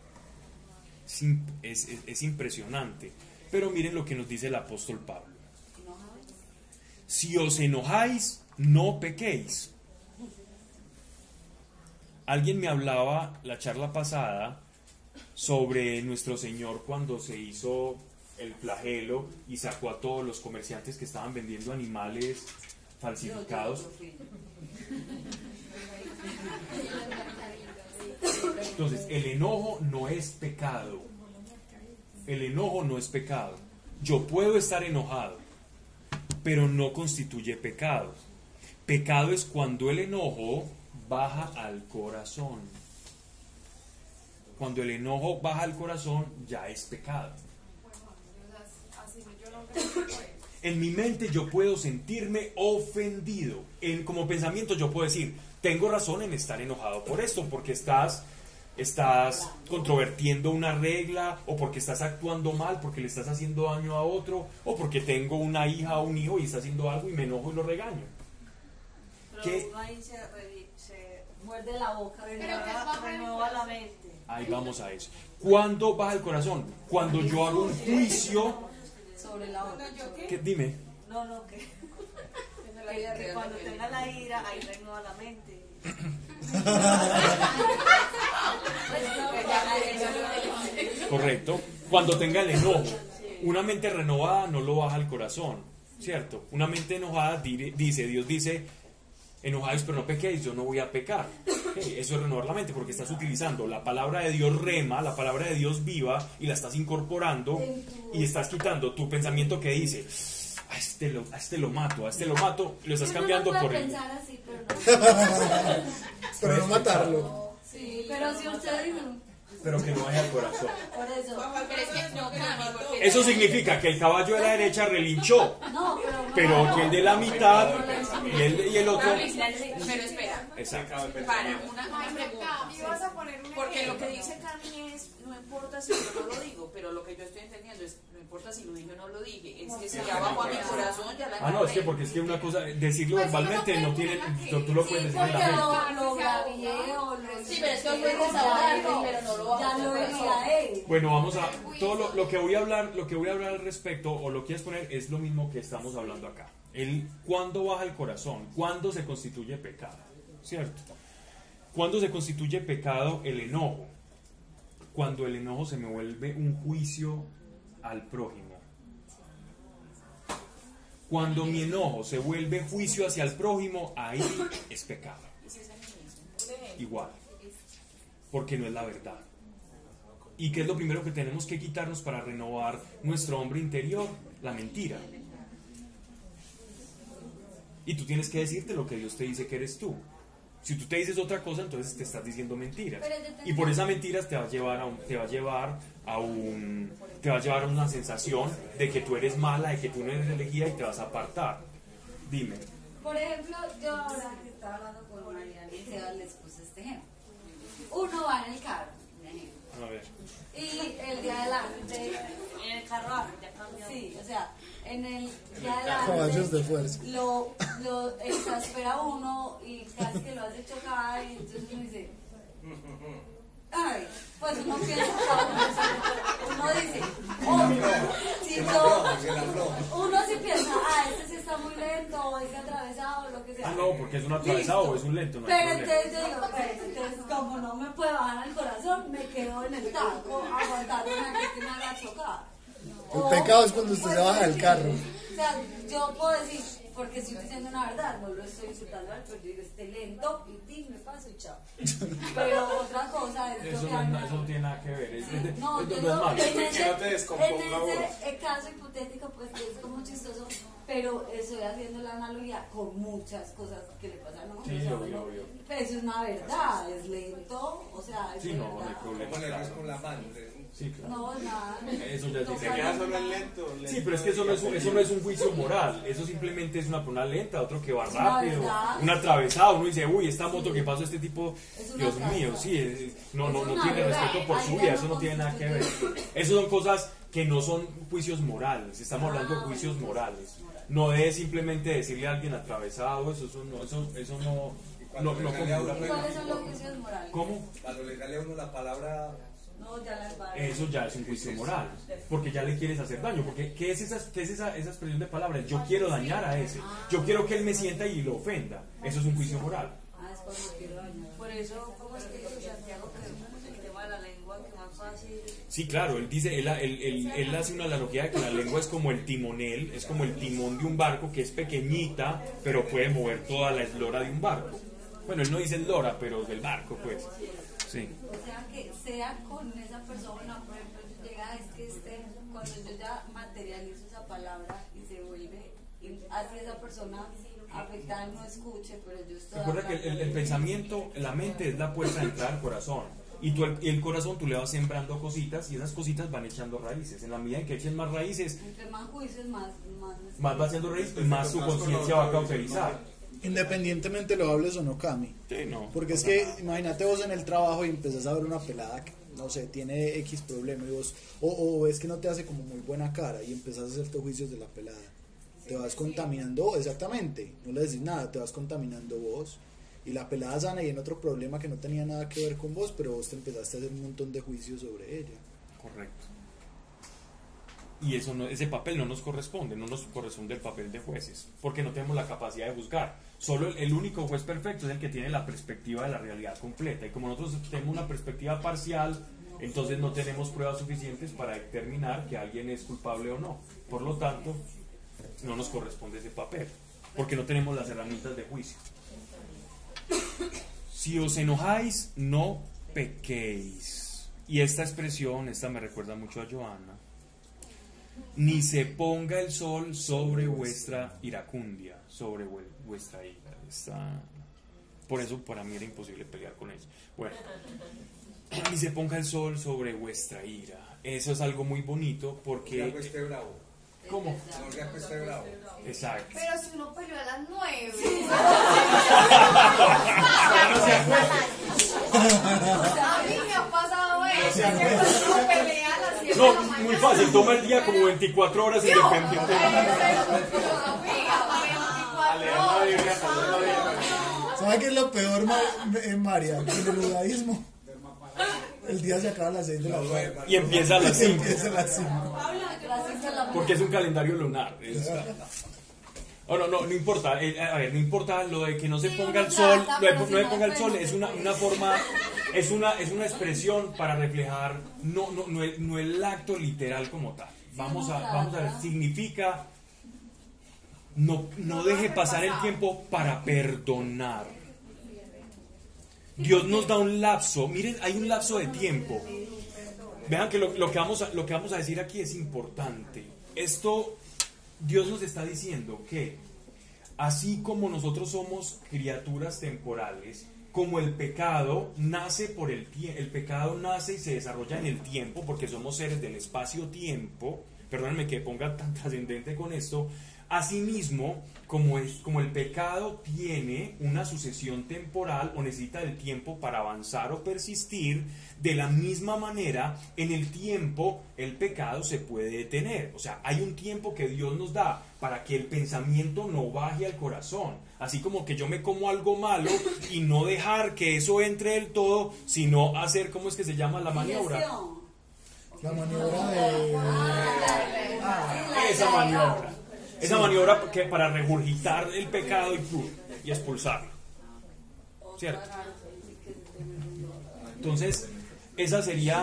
Es impresionante. Pero miren lo que nos dice el apóstol Pablo. Si os enojáis, no pequéis. Alguien me hablaba la charla pasada sobre nuestro Señor cuando se hizo el flagelo y sacó a todos los comerciantes que estaban vendiendo animales falsificados. Entonces, el enojo no es pecado. El enojo no es pecado. Yo puedo estar enojado, pero no constituye pecado. Pecado es cuando el enojo baja al corazón. Cuando el enojo baja al corazón, ya es pecado. En mi mente yo puedo sentirme ofendido. Como pensamiento yo puedo decir, tengo razón en estar enojado por esto, porque estás controvertiendo una regla, o porque estás actuando mal, porque le estás haciendo daño a otro, o porque tengo una hija o un hijo y está haciendo algo y me enojo y lo regaño. Pero uno ahí se muerde la boca, renueva la mente. Ahí vamos a eso. ¿Cuándo baja el corazón? Cuando yo hago un juicio sobre la otra. Dime. No, que cuando tenga la ira, ahí renueva la mente. Correcto. Cuando tenga el enojo. Una mente renovada no lo baja al corazón, ¿cierto? Una mente enojada Dios dice, enojáis pero no pequéis, yo no voy a pecar. Eso es renovar la mente, porque estás utilizando la palabra de Dios rema, la palabra de Dios viva, y la estás incorporando y estás quitando tu pensamiento que dice, a este lo mato, lo estás cambiando por él. Así, pero no. Pero no matarlo. Sí, pero si usted dijo. Pero que no vaya al corazón. Por eso. Pero es que no, Eso significa que el caballo de la derecha relinchó, No, pero que el de la mitad y el otro. pero espera. Exacto. Para, una pregunta. Y vas a poner un Porque lo ejemplo. que dice Cami es, no importa si yo no lo digo, pero lo que yo estoy entendiendo es, no importa si lo dije o no lo dije, es que si ya bajó a mi corazón, ya la No, es que porque es que una cosa, decirlo verbalmente no tiene, tú lo puedes decir en Porque la mente. lo grabé o lo. Sí, pero es que hoy puedes desahogarlo, pero no lo bajó Ya al lo corazón. diría él. Bueno, vamos a todo lo que voy a hablar al respecto, o lo quieres poner, es lo mismo que estamos hablando acá. ¿Cuándo baja el corazón? ¿Cuándo se constituye pecado? ¿Cierto? ¿Cuándo se constituye pecado? El enojo. Cuando el enojo se me vuelve un juicio al prójimo. Cuando mi enojo se vuelve juicio hacia el prójimo, ahí es pecado. Igual. Porque no es la verdad. ¿Y qué es lo primero que tenemos que quitarnos para renovar nuestro hombre interior? La mentira. Y tú tienes que decirte lo que Dios te dice que eres tú. Si tú te dices otra cosa, entonces te estás diciendo mentiras. Y por esas mentiras te va a llevar a una sensación de que tú eres mala, de que tú no eres elegida y te vas a apartar. Dime. Por ejemplo, yo ahora que estaba hablando con Mariana y Seba les puse este ejemplo. Uno va en el carro, un ejemplo. A ver. Y el día en el carro Sí, o sea, en el ya Caballos de fuerza. lo exaspera a uno y casi que lo hace chocar y entonces uno dice, ay, pues uno piensa, uno dice, uno sí piensa, este sí está muy lento, o es atravesado, lo que sea. Ah, no, porque es un atravesado o es un lento, no hay Pero problema. entonces yo digo, entonces como no me puede bajar el corazón, me quedo en el taco aguantándome a que me haga chocar. El pecado es cuando usted se baja del carro. O sea, yo puedo decir, porque estoy diciendo una verdad, no lo estoy insultando al, pero yo digo, lento, piti, me paso y chao. Pero otra cosa es Eso lo que eso no tiene nada que ver, no, no yo es digo, malo. en Que no te descomponga vos. ese caso hipotético, pues que es como chistoso, pero estoy haciendo la analogía con muchas cosas que le pasan a uno. Sí, O sea, obvio. Pero eso es una verdad, es lento, o sea, es Sí, no, no hay verdad. problema. ¿Cómo le das con la mano? Sí, claro. No, nada. Eso ya es No, Se queda diferente. solo el lento. Sí, pero es que eso no es un juicio moral, eso simplemente es una persona lenta, otro que va Es una rápido, verdad. un atravesado, uno dice, uy, esta moto que pasó este tipo, Es una Dios casa. mío, sí, no Es una tiene verdad. respeto por su Ahí vida, ya eso no no tiene nada que ver. constituye. Eso son cosas que no son juicios morales, estamos hablando de juicios morales, no de simplemente decirle a alguien atravesado, eso no configura. ¿Cuáles son los juicios morales? ¿Cómo? Cuando le sale a uno la palabra. No, ya las va. Eso ya es un juicio moral, porque ya le quieres hacer daño, porque ¿qué es esa expresión de palabras? Yo quiero dañar a ese, yo quiero que él me sienta y lo ofenda, eso es un juicio moral. Ah, es cuando quiero dañar. Por eso, ¿cómo es que dice Santiago que el tema de la lengua, que más fácil? Sí, claro, él dice, él hace una analogía de que la lengua es como el timonel, es como el timón de un barco que es pequeñita, pero puede mover toda la eslora de un barco. Bueno, él no dice eslora, pero del barco, pues. Sí. O sea, que sea con esa persona, por ejemplo, llega, es que cuando yo ya materializo esa palabra y se vuelve, y así esa persona afectada no escuche, pero yo estoy. Recuerda que el pensamiento, la mente es la puerta de entrada al corazón. Y el corazón tú le vas sembrando cositas y esas cositas van echando raíces. En la medida en que echen más raíces, Entre más juicios, más más va haciendo raíz y más su conciencia va a cauterizar. Independientemente lo hables o no, Cami. Sí, no. Porque es que imagínate vos en el trabajo y empezás a ver una pelada que, no sé, tiene X problema y vos, o ves que no te hace como muy buena cara y empezás a hacerte juicios de la pelada. Te vas contaminando, exactamente, no le decís nada, te vas contaminando vos. Y la pelada sana y en otro problema que no tenía nada que ver con vos, pero vos te empezaste a hacer un montón de juicios sobre ella. Correcto. Y ese papel no nos corresponde el papel de jueces, porque no tenemos la capacidad de juzgar. Solo el único juez perfecto es el que tiene la perspectiva de la realidad completa. Y como nosotros tenemos una perspectiva parcial, entonces no tenemos pruebas suficientes para determinar que alguien es culpable o no. Por lo tanto, no nos corresponde ese papel, porque no tenemos las herramientas de juicio. Si os enojáis, no pequéis. Y esta expresión, me recuerda mucho a Johanna. Ni se ponga el sol sobre vuestra iracundia, sobre vuestra ira. Por eso para mí era imposible pelear con ella. Bueno, ni se ponga el sol sobre vuestra ira. Eso es algo muy bonito porque... No esté bravo. ¿Cómo? No que esté bravo. Exacto. Pero si uno peleó a las 9. A mí me ha pasado eso. Que uno pelea a las 7 de la No, mañana. muy fácil, toma el día como 24 horas independiente. ¿Sabes qué es lo peor, María? En el judaísmo, el día se acaba a las 6 de la tarde. Y empieza a las 5. Empieza a las 5. Porque es un calendario lunar. No importa. A ver, no importa lo de que no se ponga el sol. No se ponga el sol es una forma, es una expresión para reflejar no el acto literal como tal. Vamos a ver, significa no deje pasar el tiempo para perdonar. Dios nos da un lapso. Miren, hay un lapso de tiempo. Vean que lo que vamos a decir aquí es importante. Esto, Dios nos está diciendo que así como nosotros somos criaturas temporales, como el pecado nace por el pecado nace y se desarrolla en el tiempo, porque somos seres del espacio-tiempo. Perdónenme que ponga tan trascendente con esto. Asimismo, como el pecado tiene una sucesión temporal o necesita el tiempo para avanzar o persistir, de la misma manera, en el tiempo el pecado se puede detener. O sea, hay un tiempo que Dios nos da para que el pensamiento no baje al corazón. Así como que yo me como algo malo y no dejar que eso entre del todo, sino hacer, ¿cómo es que se llama la maniobra? La maniobra de... Esa maniobra. Esa maniobra que para regurgitar el pecado y expulsarlo. ¿Cierto? Entonces, esa sería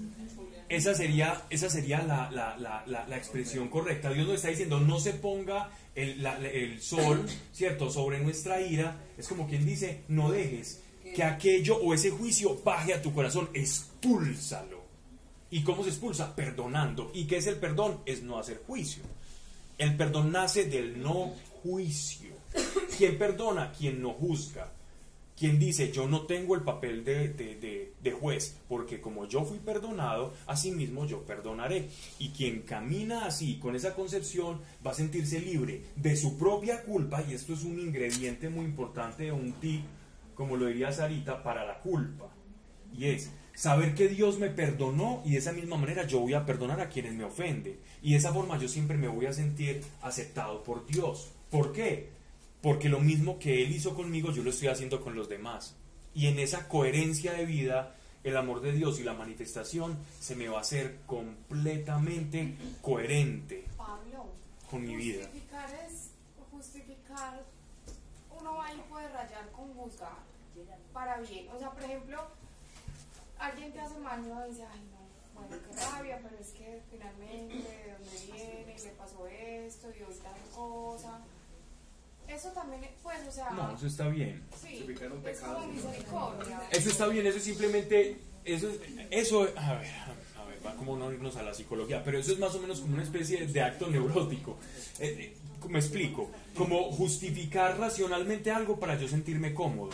la expresión correcta. Dios nos está diciendo, no se ponga el sol, ¿cierto?, sobre nuestra ira. Es como quien dice, no dejes que aquello o ese juicio baje a tu corazón, expúlsalo. ¿Y cómo se expulsa? Perdonando. ¿Y qué es el perdón? Es no hacer juicio. El perdón nace del no juicio. ¿Quién perdona? Quien no juzga. Quien dice, yo no tengo el papel de juez, porque como yo fui perdonado, asimismo yo perdonaré. Y quien camina así, con esa concepción, va a sentirse libre de su propia culpa, y esto es un ingrediente muy importante, un tip, como lo diría Sarita, para la culpa. Y es saber que Dios me perdonó, y de esa misma manera yo voy a perdonar a quienes me ofenden. Y de esa forma yo siempre me voy a sentir aceptado por Dios. ¿Por qué? Porque lo mismo que Él hizo conmigo, yo lo estoy haciendo con los demás. Y en esa coherencia de vida, el amor de Dios y la manifestación se me va a hacer completamente coherente Pablo, con mi vida. Justificar, uno va y puede rayar con juzgar para bien. O sea, por ejemplo, alguien te hace mal y uno dice, ay no, bueno, qué rabia, pero es que finalmente de dónde viene, y le pasó esto y hoy tal cosa. Eso también, pues, o sea... No, eso está bien. Sí, Justificar un es pecado. como misericordia. Eso está bien, eso es simplemente... Eso a ver, va como no irnos a la psicología, pero eso es más o menos como una especie de acto neurótico. Me explico, como justificar racionalmente algo para yo sentirme cómodo.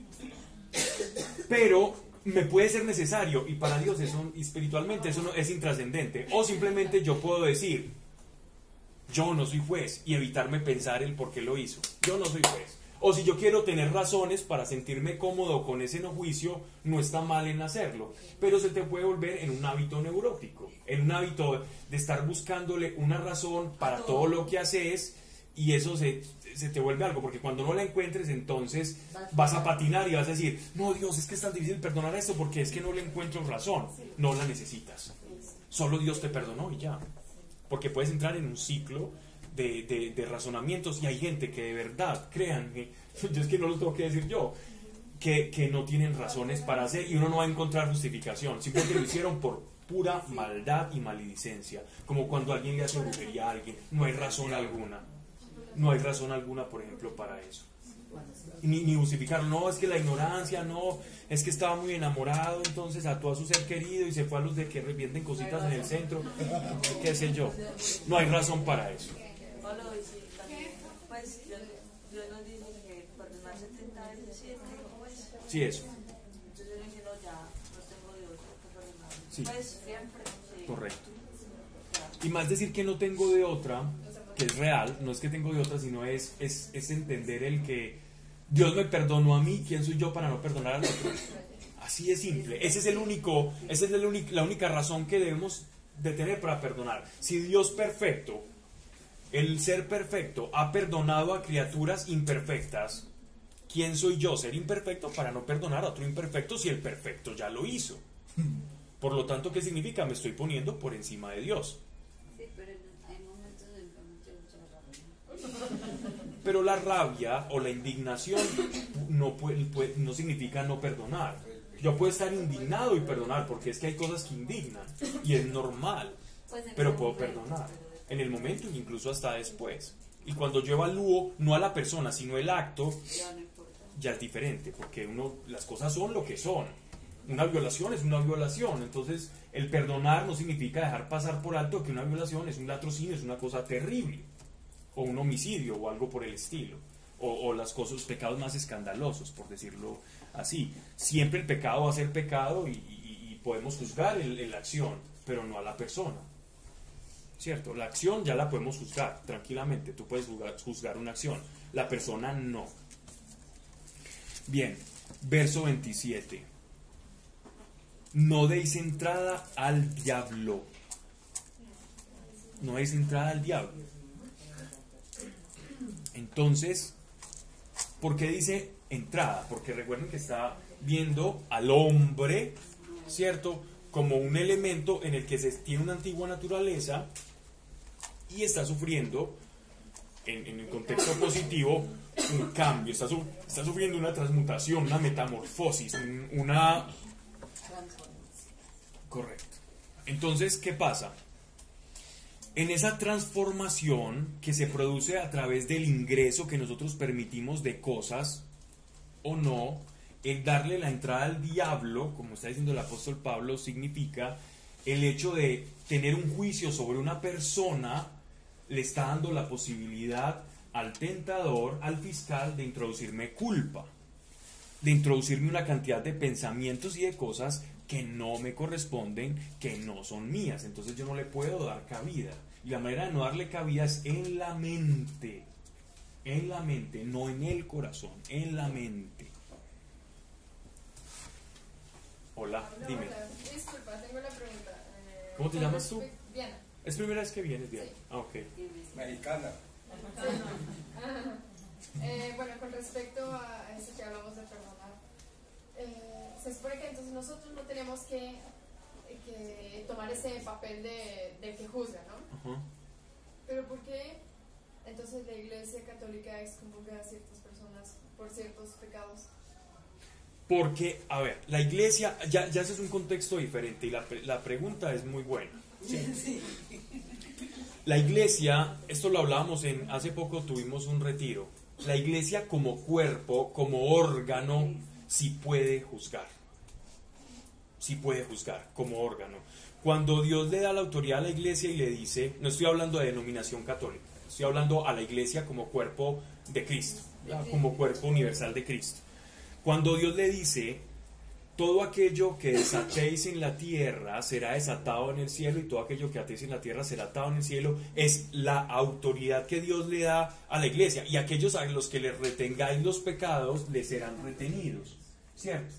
Pero me puede ser necesario, y para Dios eso, espiritualmente eso no, es intrascendente. O simplemente yo puedo decir, yo no soy juez, y evitarme pensar el por qué lo hizo. Yo no soy juez. O si yo quiero tener razones para sentirme cómodo con ese no juicio, no está mal en hacerlo. Pero se te puede volver en un hábito neurótico, en un hábito de estar buscándole una razón para todo lo que haces, y eso se te vuelve algo, porque cuando no la encuentres, entonces vas a patinar y vas a decir, no, Dios, es que es tan difícil perdonar esto porque es que no le encuentro razón. No la necesitas. Solo Dios te perdonó y ya. Porque puedes entrar en un ciclo de razonamientos, y hay gente que de verdad, créanme, yo es que no lo tengo que decir yo, que no tienen razones para hacer, y uno no va a encontrar justificación, simplemente lo hicieron por pura maldad y maledicencia, como cuando alguien le hace brujería a alguien, no hay razón alguna, por ejemplo, para eso. Ni justificarlo, no, es que la ignorancia, no, es que estaba muy enamorado, entonces ató a su ser querido y se fue a los de que venden cositas en el centro, qué sé yo, no hay razón para eso. Pablo, pues Dios nos dice que perdonar 70 veces 7, ¿cómo es? Sí, eso. Entonces yo le dije, no, ya no tengo de otro que perdonar. Sí. Pues siempre, sí. Correcto. Y más decir que no tengo de otra, que es real, no es que tengo de otra, sino es entender el que Dios me perdonó a mí, ¿quién soy yo para no perdonar al otro? Así de simple. Esa es la única razón que debemos de tener para perdonar. Si Dios perfecto, el ser perfecto, ha perdonado a criaturas imperfectas, ¿quién soy yo, ser imperfecto, para no perdonar a otro imperfecto si el perfecto ya lo hizo? Por lo tanto, ¿qué significa? Me estoy poniendo por encima de Dios. Sí, pero hay momentos en que mucha rabia. Pero la rabia o la indignación no significa no perdonar. Yo puedo estar indignado y perdonar, porque es que hay cosas que indignan y es normal, pero puedo perdonar en el momento e incluso hasta después. Y cuando yo evalúo no a la persona sino el acto, ya es diferente, porque las cosas son lo que son. Una violación es una violación. Entonces el perdonar no significa dejar pasar por alto que una violación es un latrocinio, es una cosa terrible, o un homicidio o algo por el estilo, o los pecados más escandalosos, por decirlo así. Siempre el pecado va a ser pecado, y podemos juzgar la acción, pero no a la persona. ¿cierto? La acción ya la podemos juzgar tranquilamente, tú puedes juzgar una acción, la persona no. Bien, verso 27. No deis entrada al diablo. No deis entrada al diablo. Entonces, ¿por qué dice entrada? Porque recuerden que está viendo al hombre, ¿cierto?, como un elemento en el que se tiene una antigua naturaleza y está sufriendo, en el contexto positivo, un cambio, está sufriendo una transmutación, una metamorfosis, una... Correcto. Entonces, ¿qué pasa? En esa transformación que se produce a través del ingreso que nosotros permitimos de cosas o no, el darle la entrada al diablo, como está diciendo el apóstol Pablo, significa el hecho de tener un juicio sobre una persona, le está dando la posibilidad al tentador, al fiscal, de introducirme culpa, de introducirme una cantidad de pensamientos y de cosas que no me corresponden, que no son mías. Entonces yo no le puedo dar cabida. Y la manera de no darle cabida es en la mente, no en el corazón, en la mente. Hola, dime. Hola, disculpa, tengo la pregunta. ¿Cómo te llamas tú? Diana. ¿Es primera vez que vienes, Diana? Sí. Ah, ok. Mexicana. Bueno, con respecto a eso que hablamos de perdonar, se supone que entonces nosotros no tenemos que tomar ese papel del que juzga, ¿no? Ajá. Pero ¿por qué entonces la Iglesia Católica excomulga a ciertas personas por ciertos pecados? Porque, a ver, la iglesia, ya ese es un contexto diferente y la pregunta es muy buena. ¿Sí? La iglesia, esto lo hablábamos hace poco tuvimos un retiro, la iglesia como cuerpo, como órgano, sí puede juzgar como órgano. Cuando Dios le da la autoridad a la iglesia y le dice, no estoy hablando de denominación católica, estoy hablando a la iglesia como cuerpo de Cristo, ¿verdad? Como cuerpo universal de Cristo. Cuando Dios le dice, todo aquello que desatéis en la tierra será desatado en el cielo y todo aquello que atéis en la tierra será atado en el cielo, es la autoridad que Dios le da a la iglesia. Y aquellos a los que les retengáis los pecados les serán retenidos, ¿cierto?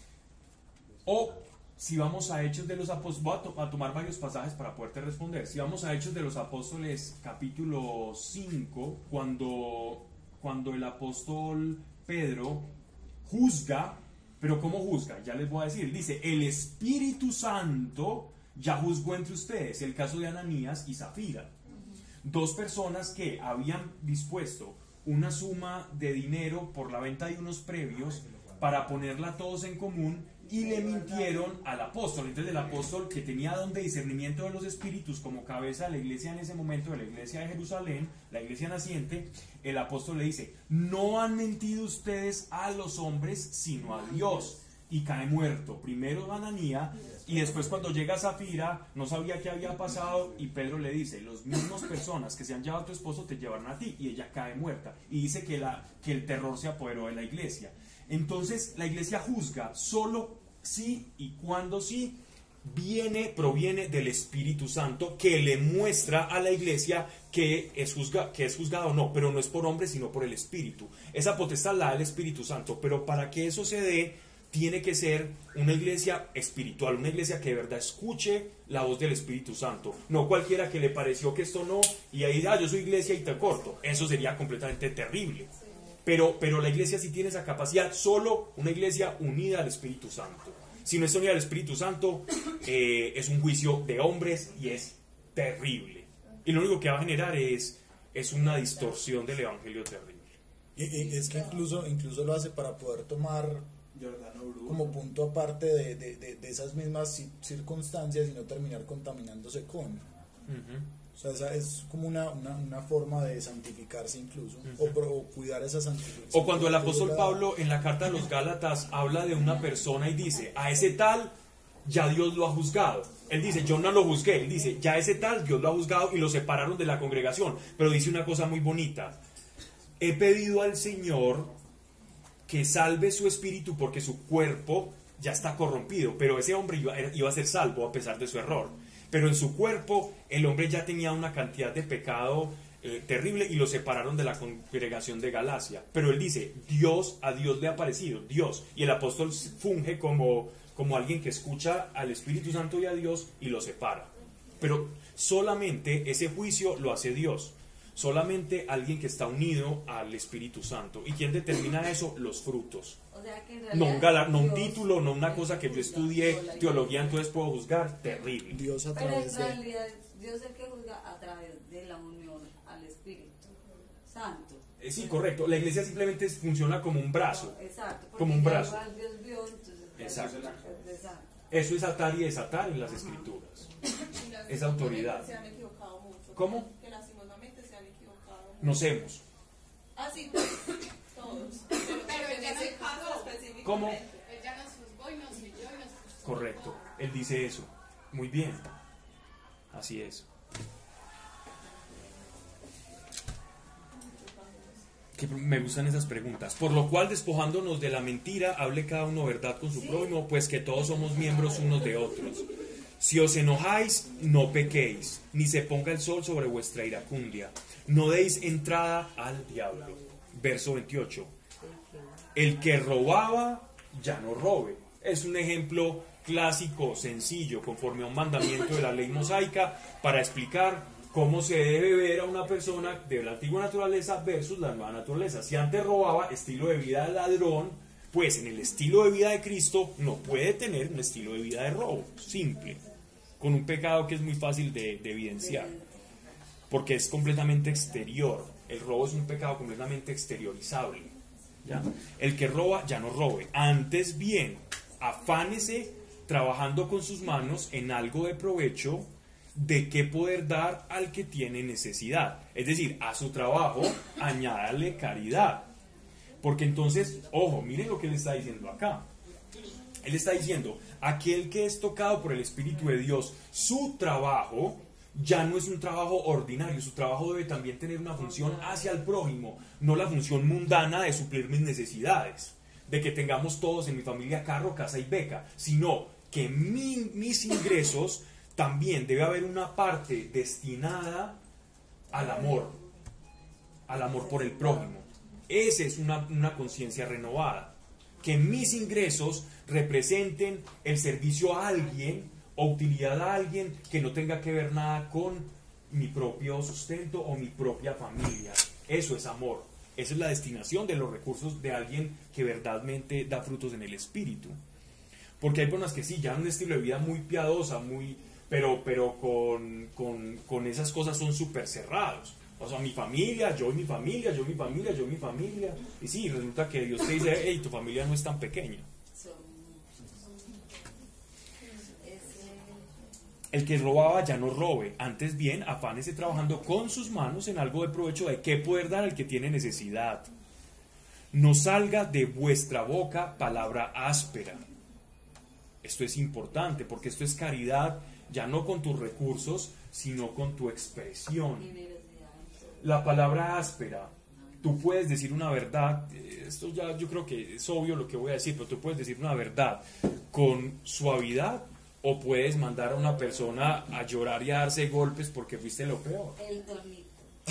O si vamos a Hechos de los Apóstoles, voy a tomar varios pasajes para poderte responder. Si vamos a Hechos de los Apóstoles capítulo 5, cuando el apóstol Pedro juzga, pero ¿cómo juzga? Ya les voy a decir, dice, el Espíritu Santo ya juzgó entre ustedes el caso de Ananías y Zafira, dos personas que habían dispuesto una suma de dinero por la venta de unos previos para ponerla todos en común y le mintieron al apóstol. Entonces el apóstol, que tenía don de discernimiento de los espíritus como cabeza de la iglesia en ese momento, de la iglesia de Jerusalén, la iglesia naciente, el apóstol le dice, no han mentido ustedes a los hombres sino a Dios, y cae muerto. Primero Ananías y después cuando llega Zafira no sabía qué había pasado y Pedro le dice, los mismos personas que se han llevado a tu esposo te llevaron a ti, y ella cae muerta, y dice que el terror se apoderó de la iglesia. Entonces la iglesia juzga solo sí y cuando sí proviene del Espíritu Santo, que le muestra a la iglesia que es juzgada o no, pero no es por hombre sino por el Espíritu. Esa potestad la da el Espíritu Santo, pero para que eso se dé tiene que ser una iglesia espiritual, una iglesia que de verdad escuche la voz del Espíritu Santo, no cualquiera que le pareció que esto no, y ahí yo soy iglesia y te corto. Eso sería completamente terrible. Pero la iglesia sí tiene esa capacidad, solo una iglesia unida al Espíritu Santo. Si no está unida al Espíritu Santo, es un juicio de hombres y es terrible. Y lo único que va a generar es una distorsión del evangelio terrible. Y es que incluso lo hace para poder tomar como punto aparte de esas mismas circunstancias y no terminar contaminándose con. O sea, esa es como una forma de santificarse incluso, o cuidar esa santificación. O cuando el apóstol Pablo en la carta a los Gálatas habla de una persona y dice, a ese tal ya Dios lo ha juzgado. Él dice, yo no lo juzgué. Él dice, ya ese tal Dios lo ha juzgado y lo separaron de la congregación. Pero dice una cosa muy bonita, he pedido al Señor que salve su espíritu porque su cuerpo ya está corrompido, pero ese hombre iba a ser salvo a pesar de su error. pero en su cuerpo el hombre ya tenía una cantidad de pecado terrible y lo separaron de la congregación de Galacia. Pero él dice, a Dios le ha aparecido, Dios, y el apóstol funge como alguien que escucha al Espíritu Santo y a Dios y lo separa. Pero solamente ese juicio lo hace Dios, solamente alguien que está unido al Espíritu Santo. ¿Y quién determina eso? Los frutos. O sea que en No un Dios título, no una cosa que yo estudié teología, entonces puedo juzgar. Terrible. Dios a Pero en través de... realidad Dios es el que juzga a través de la unión al Espíritu Santo. Sí, correcto. La iglesia simplemente funciona como un brazo. Exacto. Porque Como un ya brazo. igual Dios vio, entonces Exacto. Exacto. Eso es atar y desatar en las escrituras. Es autoridad. Se han equivocado mucho. ¿Cómo? Que lastimosamente se han equivocado mucho. Nos hemos. Ah, sí, todos. Pero en ese caso específicamente. ¿Cómo? Él ya nos juzgó y nos selló y nos justificó. Correcto. Él dice eso. Muy bien. Así es. Que me gustan esas preguntas. Por lo cual, despojándonos de la mentira, hable cada uno verdad con su prójimo, pues que todos somos miembros unos de otros. Si os enojáis, no pequéis, ni se ponga el sol sobre vuestra iracundia. No deis entrada al diablo. Verso 28. El que robaba, ya no robe. Es un ejemplo clásico, sencillo, conforme a un mandamiento de la ley mosaica, para explicar cómo se debe ver a una persona de la antigua naturaleza versus la nueva naturaleza. Si antes robaba, estilo de vida de ladrón, pues en el estilo de vida de Cristo no puede tener un estilo de vida de robo, simple, con un pecado que es muy fácil de evidenciar, porque es completamente exterior. El robo es un pecado completamente exteriorizable, ¿ya? El que roba, ya no robe. Antes bien, afánese trabajando con sus manos en algo de provecho, de qué poder dar al que tiene necesidad. Es decir, a su trabajo añádale caridad. Porque entonces, ojo, miren lo que él está diciendo acá. Él está diciendo, aquel que es tocado por el Espíritu de Dios, su trabajo ya no es un trabajo ordinario, su trabajo debe también tener una función hacia el prójimo, no la función mundana de suplir mis necesidades, de que tengamos todos en mi familia carro, casa y beca, sino que mis ingresos también debe haber una parte destinada al amor por el prójimo. Esa es una conciencia renovada. Que mis ingresos representen el servicio a alguien o utilidad a alguien que no tenga que ver nada con mi propio sustento o mi propia familia. Eso es amor. Esa es la destinación de los recursos de alguien que verdaderamente da frutos en el espíritu. Porque hay personas que sí, ya un estilo de vida muy piadosa, pero con esas cosas son súper cerrados. O sea, mi familia, yo y mi familia, yo y mi familia, yo y mi familia. Y sí, resulta que Dios te dice, hey, tu familia no es tan pequeña. El que robaba ya no robe, antes bien afánese trabajando con sus manos en algo de provecho de qué poder dar al que tiene necesidad. No salga de vuestra boca palabra áspera. Esto es importante porque esto es caridad, ya no con tus recursos, sino con tu expresión. La palabra áspera, tú puedes decir una verdad, esto ya yo creo que es obvio lo que voy a decir, pero tú puedes decir una verdad con suavidad o puedes mandar a una persona a llorar y a darse golpes porque fuiste lo peor. El tonito.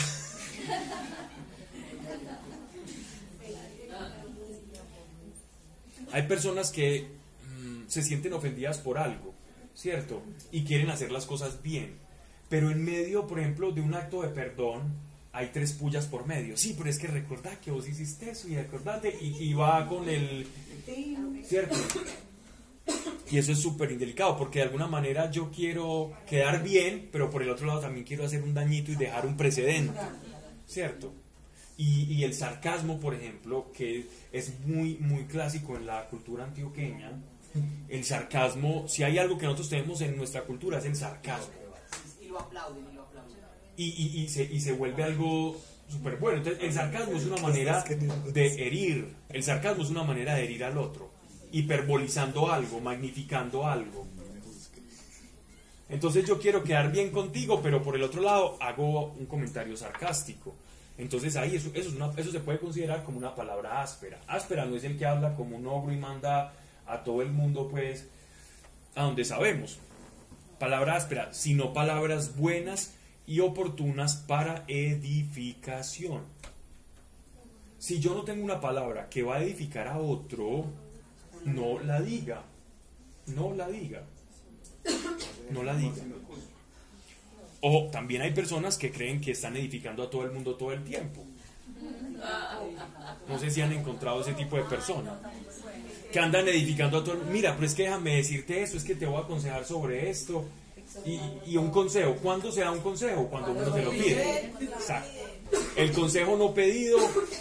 Hay personas que se sienten ofendidas por algo, ¿cierto? Y quieren hacer las cosas bien. Pero en medio, por ejemplo, de un acto de perdón, hay 3 pullas por medio. Sí, pero es que recordá que vos hiciste eso y recordate, y va con el... ¿Cierto? Y eso es súper indelicado, porque de alguna manera yo quiero quedar bien, pero por el otro lado también quiero hacer un dañito y dejar un precedente, ¿cierto? Y el sarcasmo, por ejemplo, que es muy, muy clásico en la cultura antioqueña, el sarcasmo, si hay algo que nosotros tenemos en nuestra cultura, es el sarcasmo. Y lo aplauden, y lo aplauden. Y se vuelve algo súper bueno. Entonces, el sarcasmo es una manera de herir. El sarcasmo es una manera de herir al otro, hiperbolizando algo, magnificando algo. Entonces yo quiero quedar bien contigo, pero por el otro lado hago un comentario sarcástico. Entonces ahí eso se puede considerar como una palabra áspera. Áspera no es el que habla como un ogro y manda a todo el mundo pues a donde sabemos. palabra áspera, sino palabras buenas y oportunas para edificación. Si yo no tengo una palabra que va a edificar a otro, no la diga. No la diga. No la diga. O también hay personas que creen que están edificando a todo el mundo todo el tiempo. No sé si han encontrado ese tipo de personas que andan edificando a todo el mundo. Mira, pero es que déjame decirte esto, es que te voy a aconsejar sobre esto. Y un consejo, ¿cuándo se da un consejo? Cuando uno se lo pide. Exacto. El consejo no pedido,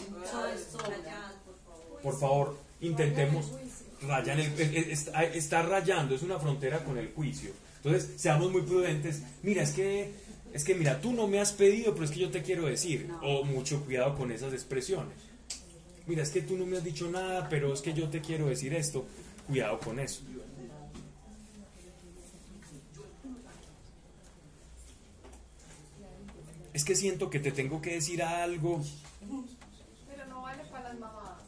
por favor, intentemos rayar está rayando, es una frontera con el juicio. Entonces, seamos muy prudentes. Mira, es que mira, tú no me has pedido, pero es que yo te quiero decir. O mucho cuidado con esas expresiones. Mira, es que tú no me has dicho nada, pero es que yo te quiero decir esto. Cuidado con eso. Es que siento que te tengo que decir algo. Pero no vale para las mamás.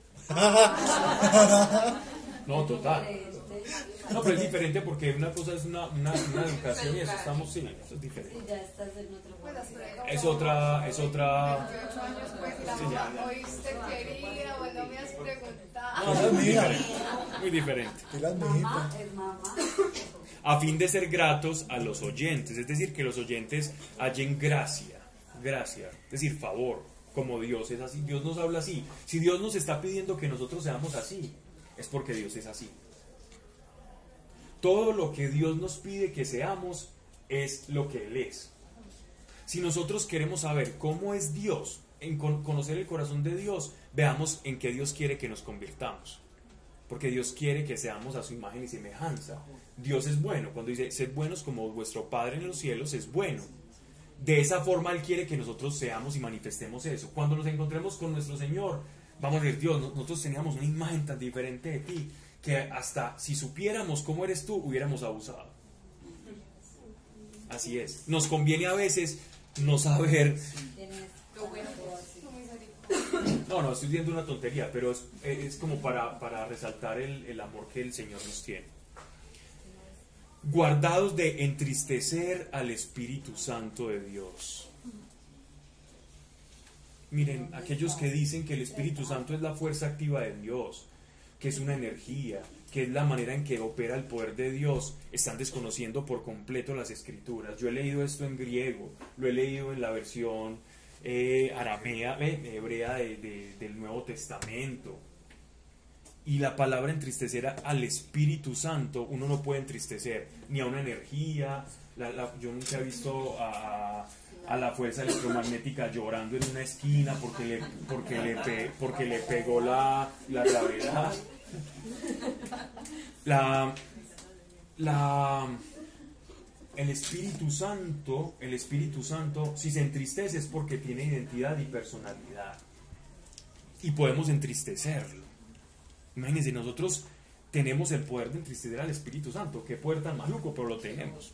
No, total. No, pero es diferente porque una cosa es una educación y eso estamos, sí, eso es diferente. Ya estás en otro momento. Es otra. 28 años, pues, la mamá, oíste querida, o no me has preguntado. No, muy diferente. Muy diferente. Mamá es mamá. A fin de ser gratos a los oyentes, es decir, que los oyentes hallen gracia, es decir, favor, como Dios es así. Dios nos habla así. Si Dios nos está pidiendo que nosotros seamos así, es porque Dios es así. Todo lo que Dios nos pide que seamos es lo que Él es. Si nosotros queremos saber cómo es Dios, en conocer el corazón de Dios, veamos en qué Dios quiere que nos convirtamos. Porque Dios quiere que seamos a su imagen y semejanza. Dios es bueno. Cuando dice, sed buenos como vuestro Padre en los cielos es bueno. De esa forma Él quiere que nosotros seamos y manifestemos eso. Cuando nos encontremos con nuestro Señor, vamos a decir, Dios, nosotros teníamos una imagen tan diferente de ti, que hasta si supiéramos cómo eres tú, hubiéramos abusado. Así es. Nos conviene a veces no saber. No, estoy diciendo una tontería, pero es como para resaltar el amor que el Señor nos tiene. Guardados de entristecer al Espíritu Santo de Dios. Miren, aquellos que dicen que el Espíritu Santo es la fuerza activa de Dios, que es una energía, que es la manera en que opera el poder de Dios, están desconociendo por completo las Escrituras. Yo he leído esto en griego, lo he leído en la versión aramea, hebrea del Nuevo Testamento. Y la palabra entristecer al Espíritu Santo, uno no puede entristecer ni a una energía. Yo nunca he visto a la fuerza electromagnética llorando en una esquina porque le pegó la gravedad. El Espíritu Santo, si se entristece es porque tiene identidad y personalidad. Y podemos entristecerlo. Imagínense, nosotros tenemos el poder de entristecer al Espíritu Santo. Qué poder tan maluco, pero lo tenemos.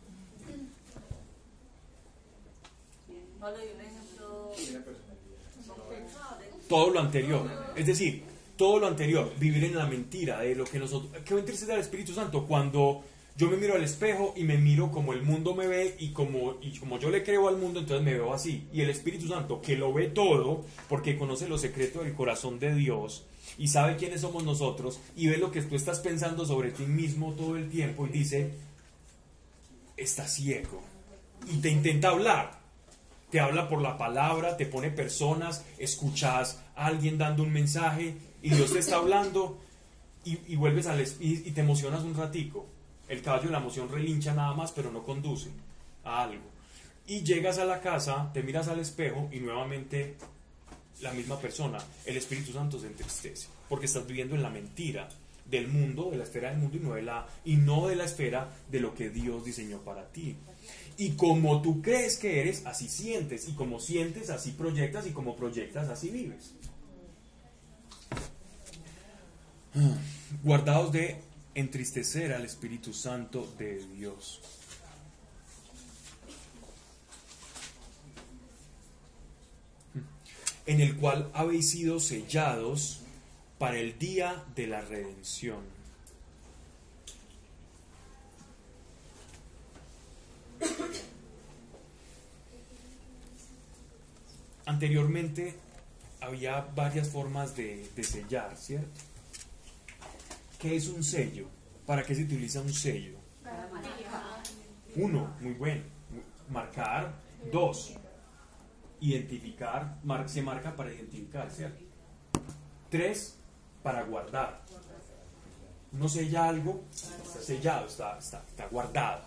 Todo lo anterior, es decir, todo lo anterior, vivir en la mentira de lo que nosotros... ¿Qué va a entristecer al Espíritu Santo? Cuando yo me miro al espejo y me miro como el mundo me ve y como yo le creo al mundo, entonces me veo así. Y el Espíritu Santo, que lo ve todo, porque conoce los secretos del corazón de Dios y sabe quiénes somos nosotros y ve lo que tú estás pensando sobre ti mismo todo el tiempo y dice, estás ciego. Y te intenta hablar. Te habla por la palabra, te pone personas, escuchas a alguien dando un mensaje y Dios te está hablando y vuelves y te emocionas un ratico. El caballo de la emoción relincha nada más, pero no conduce a algo. Y llegas a la casa, te miras al espejo y nuevamente la misma persona, el Espíritu Santo se entristece, porque estás viviendo en la mentira del mundo, de la esfera del mundo y no de la esfera de lo que Dios diseñó para ti. Y como tú crees que eres, así sientes, y como sientes, así proyectas, y como proyectas, así vives. Guardados de entristecer al Espíritu Santo de Dios. En el cual habéis sido sellados para el día de la redención. Anteriormente había varias formas de sellar, ¿cierto? ¿Qué es un sello? ¿Para qué se utiliza un sello? Uno, muy bueno. Marcar. Dos, identificar. Se marca para identificar, ¿cierto? Tres, para guardar. Uno sella algo, está sellado, está guardado.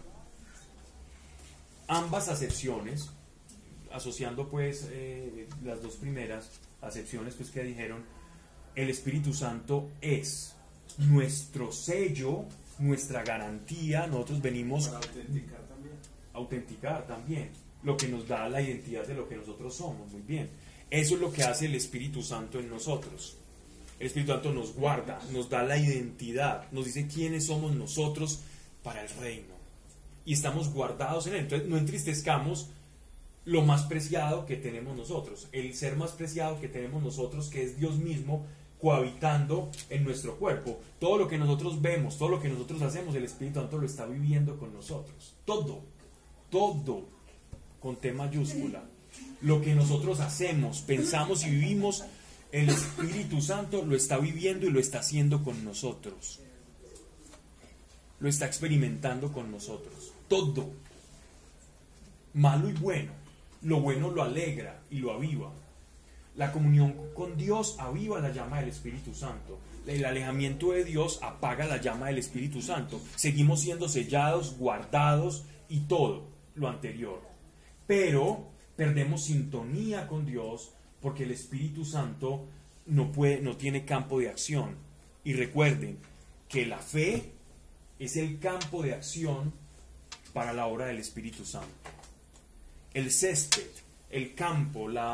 Ambas acepciones, asociando pues las dos primeras acepciones pues que dijeron, el Espíritu Santo es nuestro sello, nuestra garantía. Nosotros venimos Para autenticar también. autenticar también lo que nos da la identidad de lo que nosotros somos. Muy bien, eso es lo que hace el Espíritu Santo en nosotros. El Espíritu Santo nos guarda, nos da la identidad, nos dice quiénes somos nosotros para el reino y estamos guardados en él. Entonces no entristezcamos lo más preciado que tenemos nosotros, el ser más preciado que tenemos nosotros, que es Dios mismo cohabitando en nuestro cuerpo. Todo lo que nosotros vemos, todo lo que nosotros hacemos, el Espíritu Santo lo está viviendo con nosotros. Todo con T mayúscula. Lo que nosotros hacemos, pensamos y vivimos, el Espíritu Santo lo está viviendo y lo está haciendo con nosotros. Lo está experimentando con nosotros. Todo. Malo y bueno. Lo bueno lo alegra y lo aviva. La comunión con Dios aviva la llama del Espíritu Santo. El alejamiento de Dios apaga la llama del Espíritu Santo. Seguimos siendo sellados, guardados y todo lo anterior. Pero perdemos sintonía con Dios porque el Espíritu Santo no tiene campo de acción. Y recuerden que la fe es el campo de acción para la obra del Espíritu Santo. El césped, el campo, el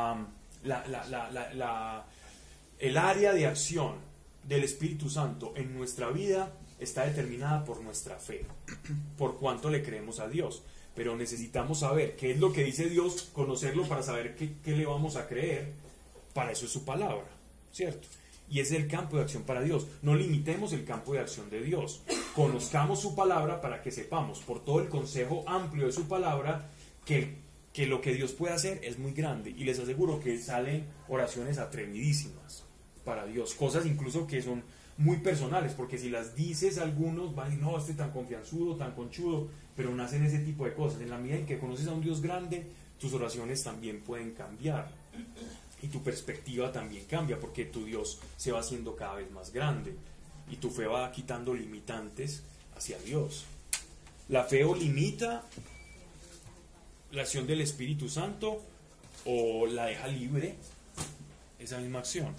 área de acción del Espíritu Santo en nuestra vida está determinada por nuestra fe, por cuánto le creemos a Dios. Pero necesitamos saber qué es lo que dice Dios, conocerlo para saber qué le vamos a creer. Para eso es su palabra, ¿cierto? Y ese es el campo de acción para Dios. No limitemos el campo de acción de Dios. Conozcamos su palabra para que sepamos, por todo el consejo amplio de su palabra, que lo que Dios puede hacer es muy grande. Y les aseguro que salen oraciones atrevidísimas para Dios. Cosas incluso que son muy personales, porque si las dices a algunos, van a decir, no, este tan confianzudo, tan conchudo, pero nacen ese tipo de cosas. En la medida en que conoces a un Dios grande, tus oraciones también pueden cambiar. Y tu perspectiva también cambia, porque tu Dios se va haciendo cada vez más grande. Y tu fe va quitando limitantes hacia Dios. La fe o limita la acción del Espíritu Santo o la deja libre, esa misma acción.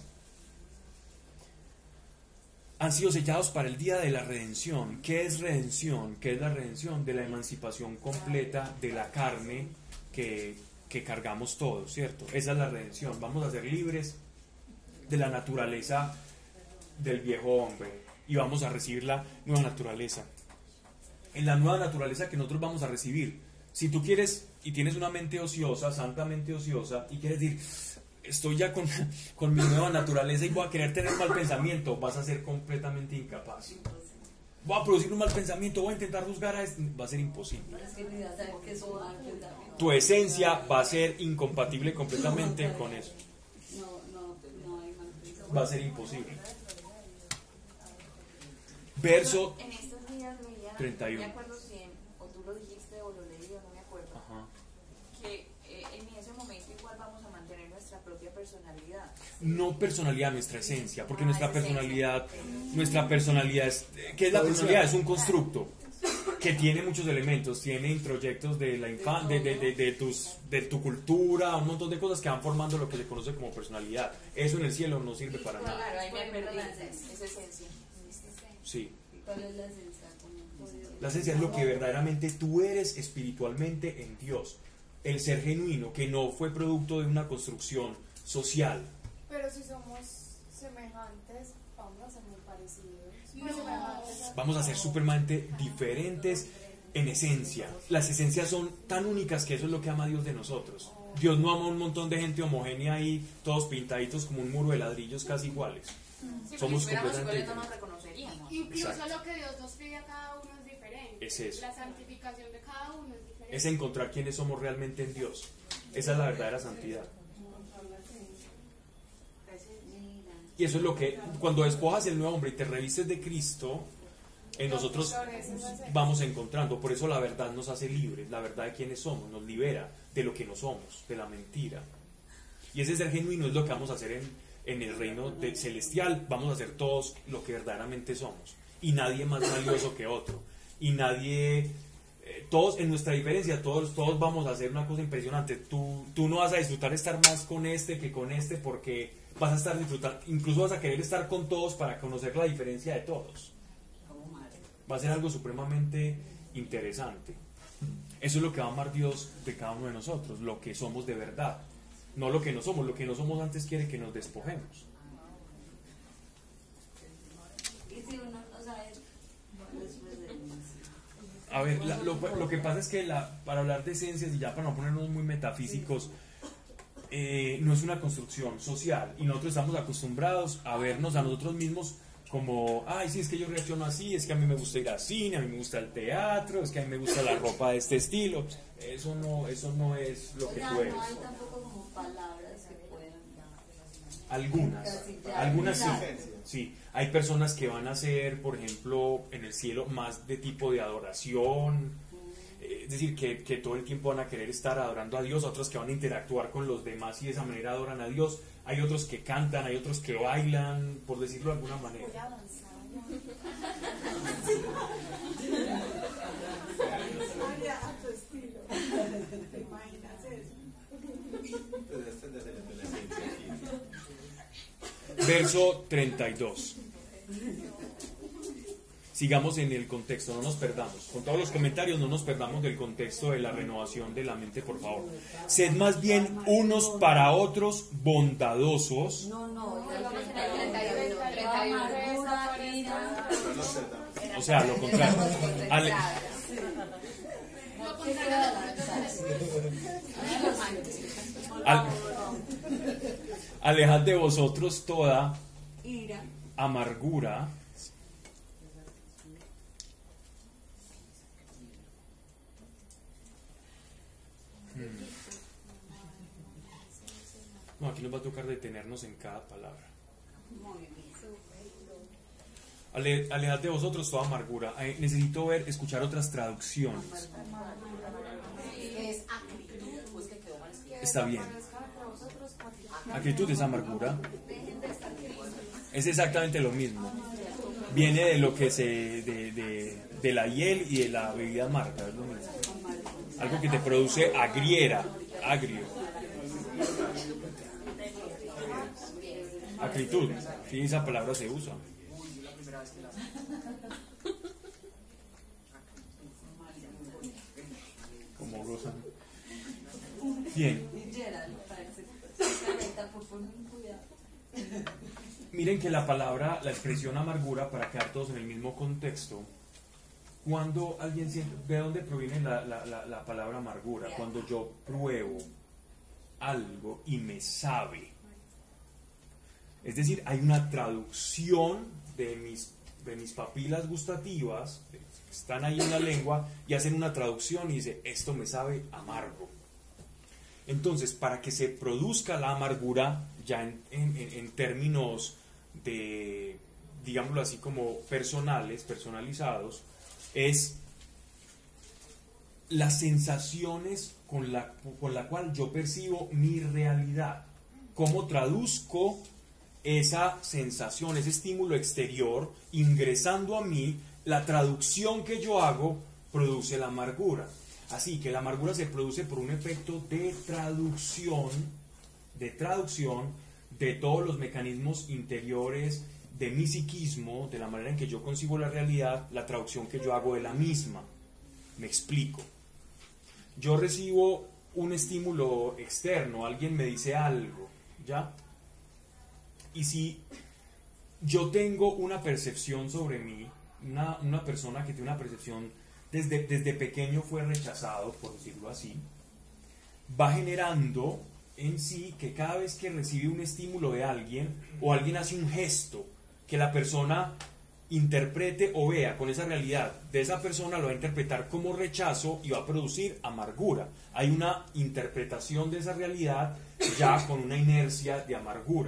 Han sido sellados para el día de la redención. ¿Qué es redención? ¿Qué es la redención? De la emancipación completa de la carne que cargamos todos, ¿cierto? Esa es la redención. Vamos a ser libres de la naturaleza del viejo hombre y vamos a recibir la nueva naturaleza. En la nueva naturaleza que nosotros vamos a recibir, si tú quieres y tienes una mente ociosa, santamente ociosa, y quieres decir, estoy ya con mi nueva naturaleza y voy a querer tener un mal pensamiento, vas a ser completamente incapaz. Voy a producir un mal pensamiento, voy a intentar juzgar a este, va a ser imposible. Tu esencia va a ser incompatible completamente con eso. Va a ser imposible. Verso En estos días leía, 31. no me acuerdo si o tú lo dijiste o lo leí, o no me acuerdo, Ajá. que en ese momento igual vamos a mantener nuestra propia personalidad. No personalidad, nuestra esencia, porque nuestra Esencia. personalidad es, ¿qué es la personalidad? Es un constructo que tiene muchos elementos, tiene introyectos de la infancia, de tu cultura, un montón de cosas que van formando lo que se conoce como personalidad. Eso en el cielo no sirve para nada. Claro, ahí me perdí, es esencia. Sí. ¿Cuál es la esencia? La esencia es lo que verdaderamente tú eres espiritualmente en Dios. El ser genuino, que no fue producto de una construcción social. Pero si somos semejantes, vamos a ser muy parecidos. Muy semejantes. Vamos a ser supremamente diferentes en esencia. Las esencias son tan únicas que eso es lo que ama Dios de nosotros. Dios no ama a un montón de gente homogénea ahí, todos pintaditos como un muro de ladrillos casi iguales. Somos Si fuéramos completamente iguales no nos diferentes. reconoceríamos. Incluso Exacto. lo que Dios nos pide a cada uno es diferente. Es eso. La santificación de cada uno es diferente. Es encontrar quiénes somos realmente en Dios. Esa es la verdadera santidad. Y eso es lo que, cuando despojas el nuevo hombre y te revistes de Cristo, en nosotros vamos encontrando. Por eso la verdad nos hace libres, la verdad de quiénes somos, nos libera de lo que no somos, de la mentira. Y ese ser genuino es lo que vamos a hacer en el reino celestial. Vamos a hacer todos lo que verdaderamente somos. Y nadie más valioso que otro. Y nadie... todos en nuestra diferencia, todos vamos a hacer una cosa impresionante. Tú no vas a disfrutar estar más con este que con este, porque vas a estar disfrutando, incluso vas a querer estar con todos para conocer la diferencia de todos. Va a ser algo supremamente interesante. Eso es lo que va a amar Dios de cada uno de nosotros, lo que somos de verdad, no lo que no somos. Lo que no somos antes quiere que nos despojemos. Y si uno no sabe, después de... A ver, lo que pasa es que para hablar de esencias, y ya para no ponernos muy metafísicos, no es una construcción social, y nosotros estamos acostumbrados a vernos a nosotros mismos como, ay, sí, es que yo reacciono así, es que a mí me gusta ir al cine, a mí me gusta el teatro, es que a mí me gusta la ropa de este estilo. Eso no es lo que tú eres. No hay tampoco como palabras que puedan... Algunas sí. Sí, hay personas que van a ser, por ejemplo, en el cielo más de tipo de adoración, es decir, que todo el tiempo van a querer estar adorando a Dios, otros que van a interactuar con los demás y de esa manera adoran a Dios. Hay otros que cantan, hay otros que bailan, por decirlo de alguna manera. Voy a avanzar. A tu estilo. ¿Te imaginas eso? Verso 32. Sigamos en el contexto, no nos perdamos. Con todos los comentarios, no nos perdamos del contexto de la renovación de la mente, por favor. Sed más bien unos para otros bondadosos. O sea, lo contrario. Alejad de vosotros toda ira, amargura, no, aquí nos va a tocar detenernos en cada palabra. Alejad de vosotros toda amargura. Necesito escuchar otras traducciones. Está bien. Acritud es amargura. Es exactamente lo mismo. Viene de lo que de la hiel y de la bebida amarga, es lo mismo. Algo que te produce agrio. Acritud, sí, esa palabra se usa. Como goza. Bien. Miren que la expresión amargura, para quedar todos en el mismo contexto, cuando alguien siente, ¿de dónde proviene la palabra amargura? Cuando yo pruebo algo y me sabe. Es decir, hay una traducción de mis papilas gustativas, que están ahí en la lengua, y hacen una traducción y dice, esto me sabe amargo. Entonces, para que se produzca la amargura, ya en términos de, digámoslo así, como personalizados, es las sensaciones con la cual yo percibo mi realidad. ¿Cómo traduzco esa sensación, ese estímulo exterior, ingresando a mí? La traducción que yo hago produce la amargura. Así que la amargura se produce por un efecto de traducción de todos los mecanismos interiores de mi psiquismo, de la manera en que yo concibo la realidad, la traducción que yo hago de la misma. Me explico. Yo recibo un estímulo externo, alguien me dice algo, ¿ya? Y si yo tengo una percepción sobre mí, una persona que tiene una percepción desde pequeño fue rechazado, por decirlo así, va generando en sí que cada vez que recibe un estímulo de alguien, o alguien hace un gesto que la persona interprete o vea con esa realidad de esa persona, lo va a interpretar como rechazo y va a producir amargura. Hay una interpretación de esa realidad ya con una inercia de amargura.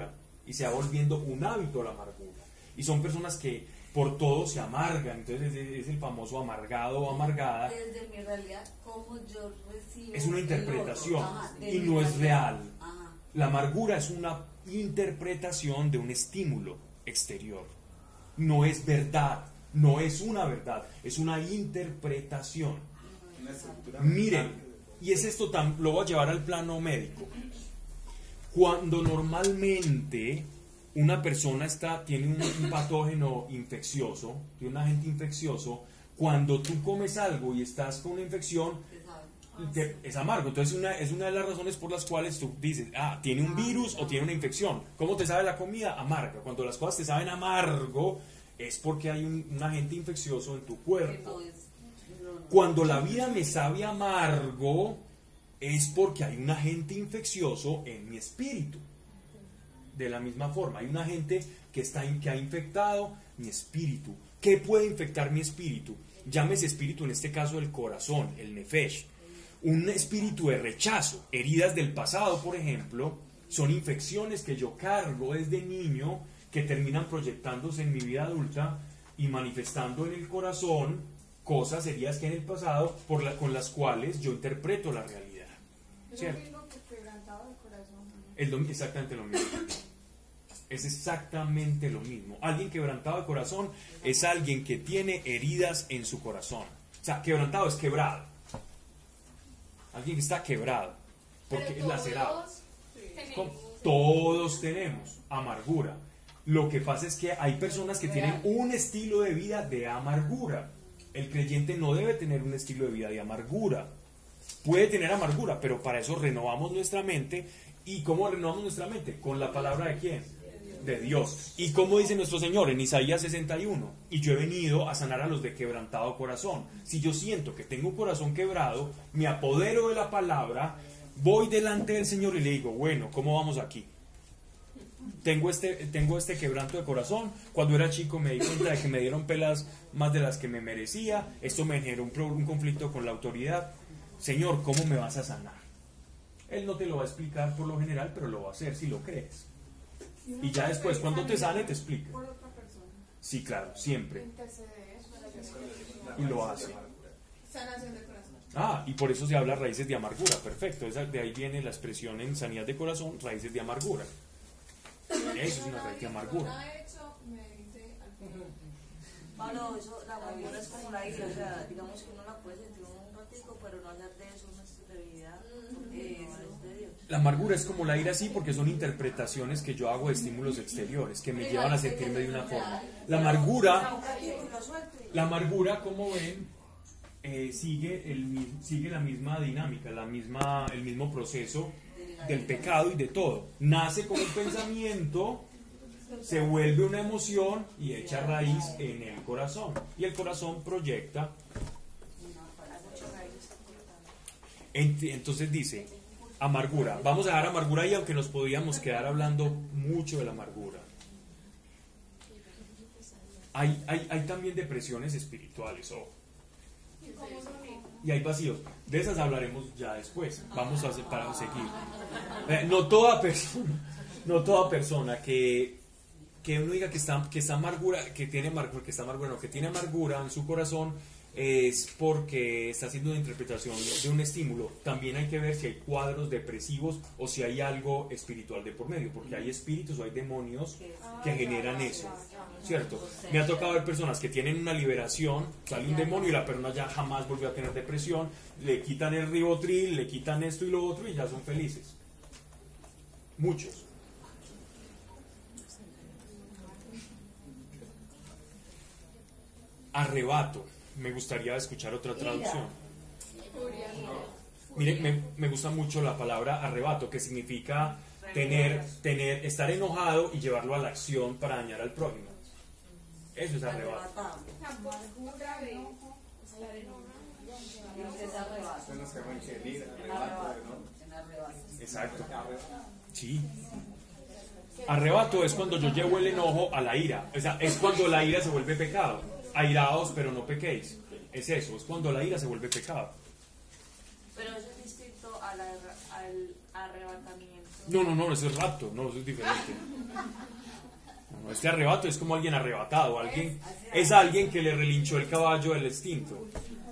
y se va volviendo un hábito la amargura. Y son personas que por todo se amargan, entonces es el famoso amargado o amargada. Desde mi realidad, cómo yo recibo. Es una el interpretación otro. Ajá, de y mi no es realidad. real. Ajá. La amargura es una interpretación de un estímulo exterior. No es verdad, no es una verdad, es una interpretación. Una estructura Miren, mental. y es esto, lo voy a llevar al plano médico. Cuando normalmente una persona tiene un patógeno infeccioso, tiene un agente infeccioso, cuando tú comes algo y estás con una infección, es amargo. Entonces es una de las razones por las cuales tú dices, tiene un virus o tiene una infección. ¿Cómo te sabe la comida? Amarga. Cuando las cosas te saben amargo, es porque hay un agente infeccioso en tu cuerpo. Cuando la vida me sabe amargo, es porque hay un agente infeccioso en mi espíritu. De la misma forma, hay un agente que ha infectado mi espíritu. ¿Qué puede infectar mi espíritu? Llámese espíritu, en este caso el corazón, el nefesh. Un espíritu de rechazo, heridas del pasado, por ejemplo, son infecciones que yo cargo desde niño, que terminan proyectándose en mi vida adulta y manifestando en el corazón cosas, heridas que en el pasado, con las cuales yo interpreto la realidad. Es ¿Cierto? lo mismo que quebrantado el corazón. Exactamente lo mismo. Es exactamente lo mismo. Alguien quebrantado de corazón es alguien que tiene heridas en su corazón. O sea, quebrantado es quebrado. Alguien que está quebrado, porque es lacerado. Todos tenemos amargura. Lo que pasa es que hay personas que tienen un estilo de vida de amargura. El creyente no debe tener un estilo de vida de amargura. Puede tener amargura, pero para eso renovamos nuestra mente. ¿Y cómo renovamos nuestra mente? Con la palabra de ¿quién? De Dios. Y como dice nuestro Señor en Isaías 61, y yo he venido a sanar a los de quebrantado corazón. Si yo siento que tengo un corazón quebrado, me apodero de la palabra, voy delante del Señor y le digo, bueno, ¿cómo vamos aquí? Tengo este quebranto de corazón. Cuando era chico me di cuenta de que me dieron pelas más de las que me merecía. Esto me generó un conflicto con la autoridad. Señor, ¿cómo me vas a sanar? Él no te lo va a explicar por lo general, pero lo va a hacer si lo crees. Y ya después, cuando te sane, te explica. Por otra persona. Sí, claro, siempre. Interceder. Y lo hace. Sanación de corazón. Y por eso se habla raíces de amargura. Perfecto. De ahí viene la expresión en sanidad de corazón, raíces de amargura. Eso es una raíz de amargura. Bueno, eso, la amargura es como la ira, o sea, digamos que uno la puede sentir un ratico, pero no hacer de eso una esterilidad, porque eso es de Dios. La amargura es como la ira, sí, porque son interpretaciones que yo hago de estímulos exteriores, que me llevan a sentirme de una forma. La amargura, como ven, sigue la misma dinámica, el mismo proceso del pecado y de todo. Nace como un pensamiento, se vuelve una emoción y echa raíz en el corazón. Y el corazón proyecta. Entonces dice, amargura. Vamos a dejar amargura ahí, aunque nos podríamos quedar hablando mucho de la amargura. Hay también depresiones espirituales, ojo. Y hay vacíos. De esas hablaremos ya después. Vamos a hacer para seguir. No toda persona que uno diga que está amargura, que tiene amargura en su corazón, es porque está haciendo una interpretación de un estímulo. También hay que ver si hay cuadros depresivos o si hay algo espiritual de por medio, porque hay espíritus o hay demonios que generan eso, ¿cierto? Me ha tocado ver personas que tienen una liberación, sale un demonio y la persona ya jamás volvió a tener depresión, le quitan el ribotril, le quitan esto y lo otro y ya son felices. Muchos. Arrebato. Me gustaría escuchar otra traducción. Mire, me gusta mucho la palabra arrebato, que significa estar enojado y llevarlo a la acción para dañar al prójimo. Eso es arrebato. Eso no se llama ingerir, arrebato, ¿no? Exacto. Sí. Arrebato es cuando yo llevo el enojo a la ira. O sea, es cuando la ira se vuelve pecado. Airaos, pero no pequéis. Es eso, es cuando la ira se vuelve pecado. Pero eso es distinto al arrebatamiento. No, eso es rapto, no, eso es diferente. No, este arrebato es como alguien arrebatado, es alguien que le relinchó el caballo del instinto.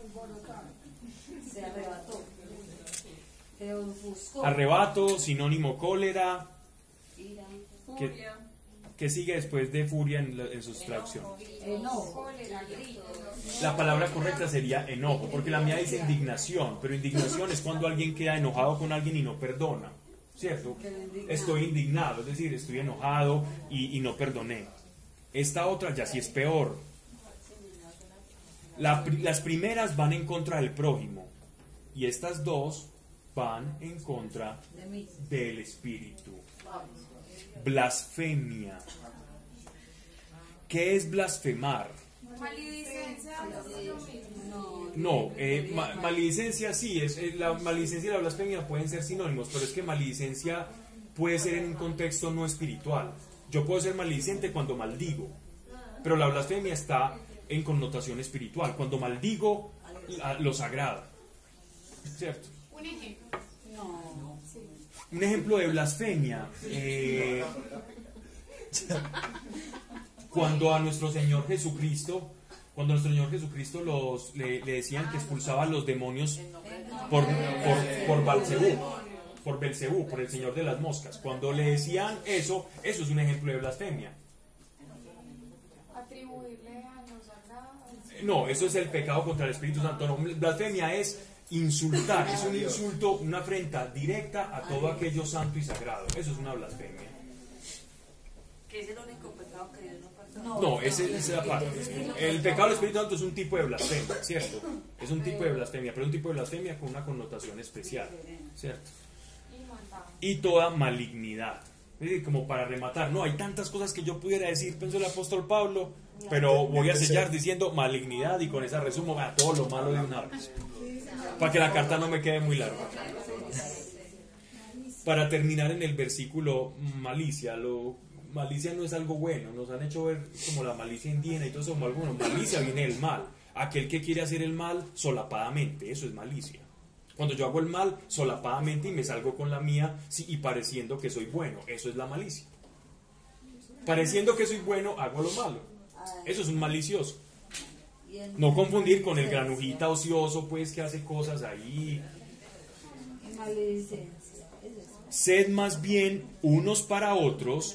Se arrebató. Se ofuscó. Arrebato, sinónimo cólera. Ira. ¿Qué sigue después de furia en su traducción? Enojo. La palabra correcta sería enojo, porque la mía dice indignación, pero indignación es cuando alguien queda enojado con alguien y no perdona, ¿cierto? Estoy indignado, es decir, estoy enojado y no perdoné. Esta otra ya sí es peor. Las primeras van en contra del prójimo y estas dos van en contra del espíritu. Blasfemia. ¿Qué es blasfemar? Maledicencia no es lo mismo. No, maledicencia sí, la maledicencia y la blasfemia pueden ser sinónimos, pero es que maledicencia puede ser en un contexto no espiritual. Yo puedo ser maledicente cuando maldigo, pero la blasfemia está en connotación espiritual, cuando maldigo lo sagrado, ¿cierto? Un ejemplo. No. Un ejemplo de blasfemia, cuando a nuestro Señor Jesucristo le decían que expulsaba a los demonios por Belcebú, por el señor de las moscas. Cuando le decían eso es un ejemplo de blasfemia. Atribuirle a lo sagrado. No, eso es el pecado contra el Espíritu Santo. No, blasfemia es insultar, es un insulto, una afrenta directa a todo aquello santo y sagrado. Eso es una blasfemia. Que es el único pecado que Dios no perdona. No, esa es la parte. El pecado del Espíritu Santo es un tipo de blasfemia, ¿cierto? Es un tipo de blasfemia, pero un tipo de blasfemia con una connotación especial, ¿cierto? Y toda malignidad. Es decir, como para rematar, no, hay tantas cosas que yo pudiera decir, pensó el apóstol Pablo, pero voy a sellar diciendo malignidad y con esa resumo a todo lo malo de una vez. Para que la carta no me quede muy larga. Para terminar en el versículo malicia, malicia no es algo bueno, nos han hecho ver como la malicia indígena y todo eso como algo bueno. Malicia viene del mal, aquel que quiere hacer el mal solapadamente, eso es malicia. Cuando yo hago el mal solapadamente y me salgo con la mía y pareciendo que soy bueno, eso es la malicia. Pareciendo que soy bueno, hago lo malo, eso es un malicioso. No confundir con el granujita ocioso pues que hace cosas ahí. Maledicencia. Sed más bien unos para otros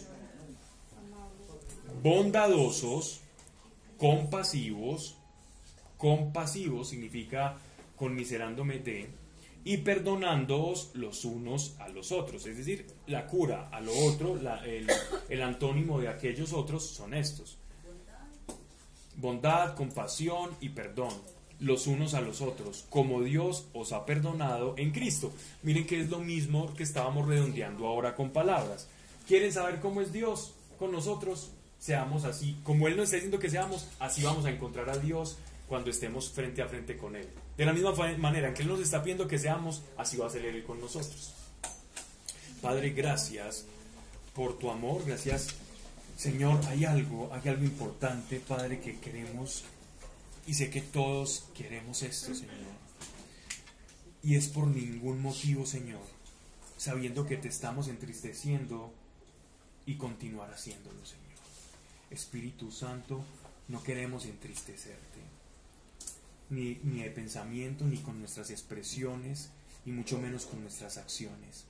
bondadosos, compasivos significa conmiserándome de, y perdonándoos los unos a los otros, es decir, la cura a lo otro, el antónimo de aquellos otros son estos: bondad, compasión y perdón, los unos a los otros, como Dios os ha perdonado en Cristo. Miren que es lo mismo que estábamos redondeando ahora con palabras. ¿Quieren saber cómo es Dios con nosotros? Seamos así, como Él nos está diciendo que seamos, así vamos a encontrar a Dios cuando estemos frente a frente con Él. De la misma manera que Él nos está pidiendo que seamos, así va a ser Él con nosotros. Padre, gracias por tu amor, gracias, Señor. Hay algo importante, Padre, que queremos, y sé que todos queremos esto, Señor, y es por ningún motivo, Señor, sabiendo que te estamos entristeciendo y continuar haciéndolo, Señor. Espíritu Santo, no queremos entristecerte, ni de pensamiento, ni con nuestras expresiones, y mucho menos con nuestras acciones.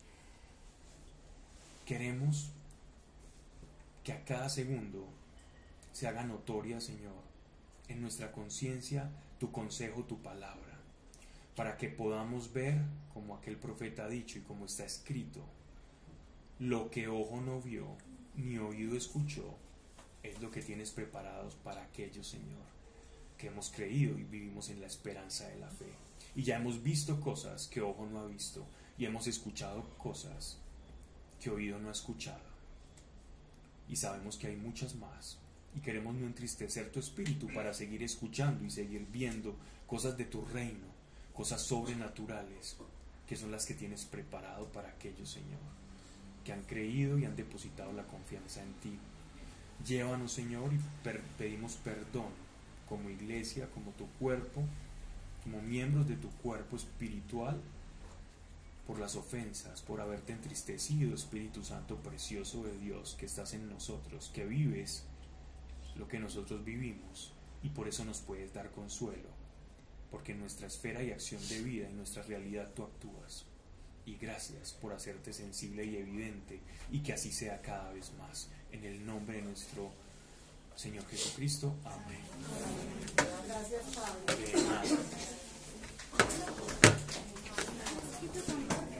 Queremos que a cada segundo se haga notoria, Señor, en nuestra conciencia tu consejo, tu palabra, para que podamos ver, como aquel profeta ha dicho y como está escrito, lo que ojo no vio, ni oído escuchó, es lo que tienes preparados para aquellos, Señor, que hemos creído y vivimos en la esperanza de la fe. Y ya hemos visto cosas que ojo no ha visto, y hemos escuchado cosas que oído no ha escuchado. Y sabemos que hay muchas más, y queremos no entristecer tu espíritu para seguir escuchando y seguir viendo cosas de tu reino, cosas sobrenaturales, que son las que tienes preparado para aquellos, Señor, que han creído y han depositado la confianza en ti. Llévanos, Señor, y pedimos perdón como iglesia, como tu cuerpo, como miembros de tu cuerpo espiritual, por las ofensas, por haberte entristecido, Espíritu Santo precioso de Dios, que estás en nosotros, que vives lo que nosotros vivimos, y por eso nos puedes dar consuelo, porque en nuestra esfera y acción de vida, en nuestra realidad tú actúas. Y gracias por hacerte sensible y evidente, y que así sea cada vez más. En el nombre de nuestro Señor Jesucristo. Amén. Gracias, Pablo. De nada.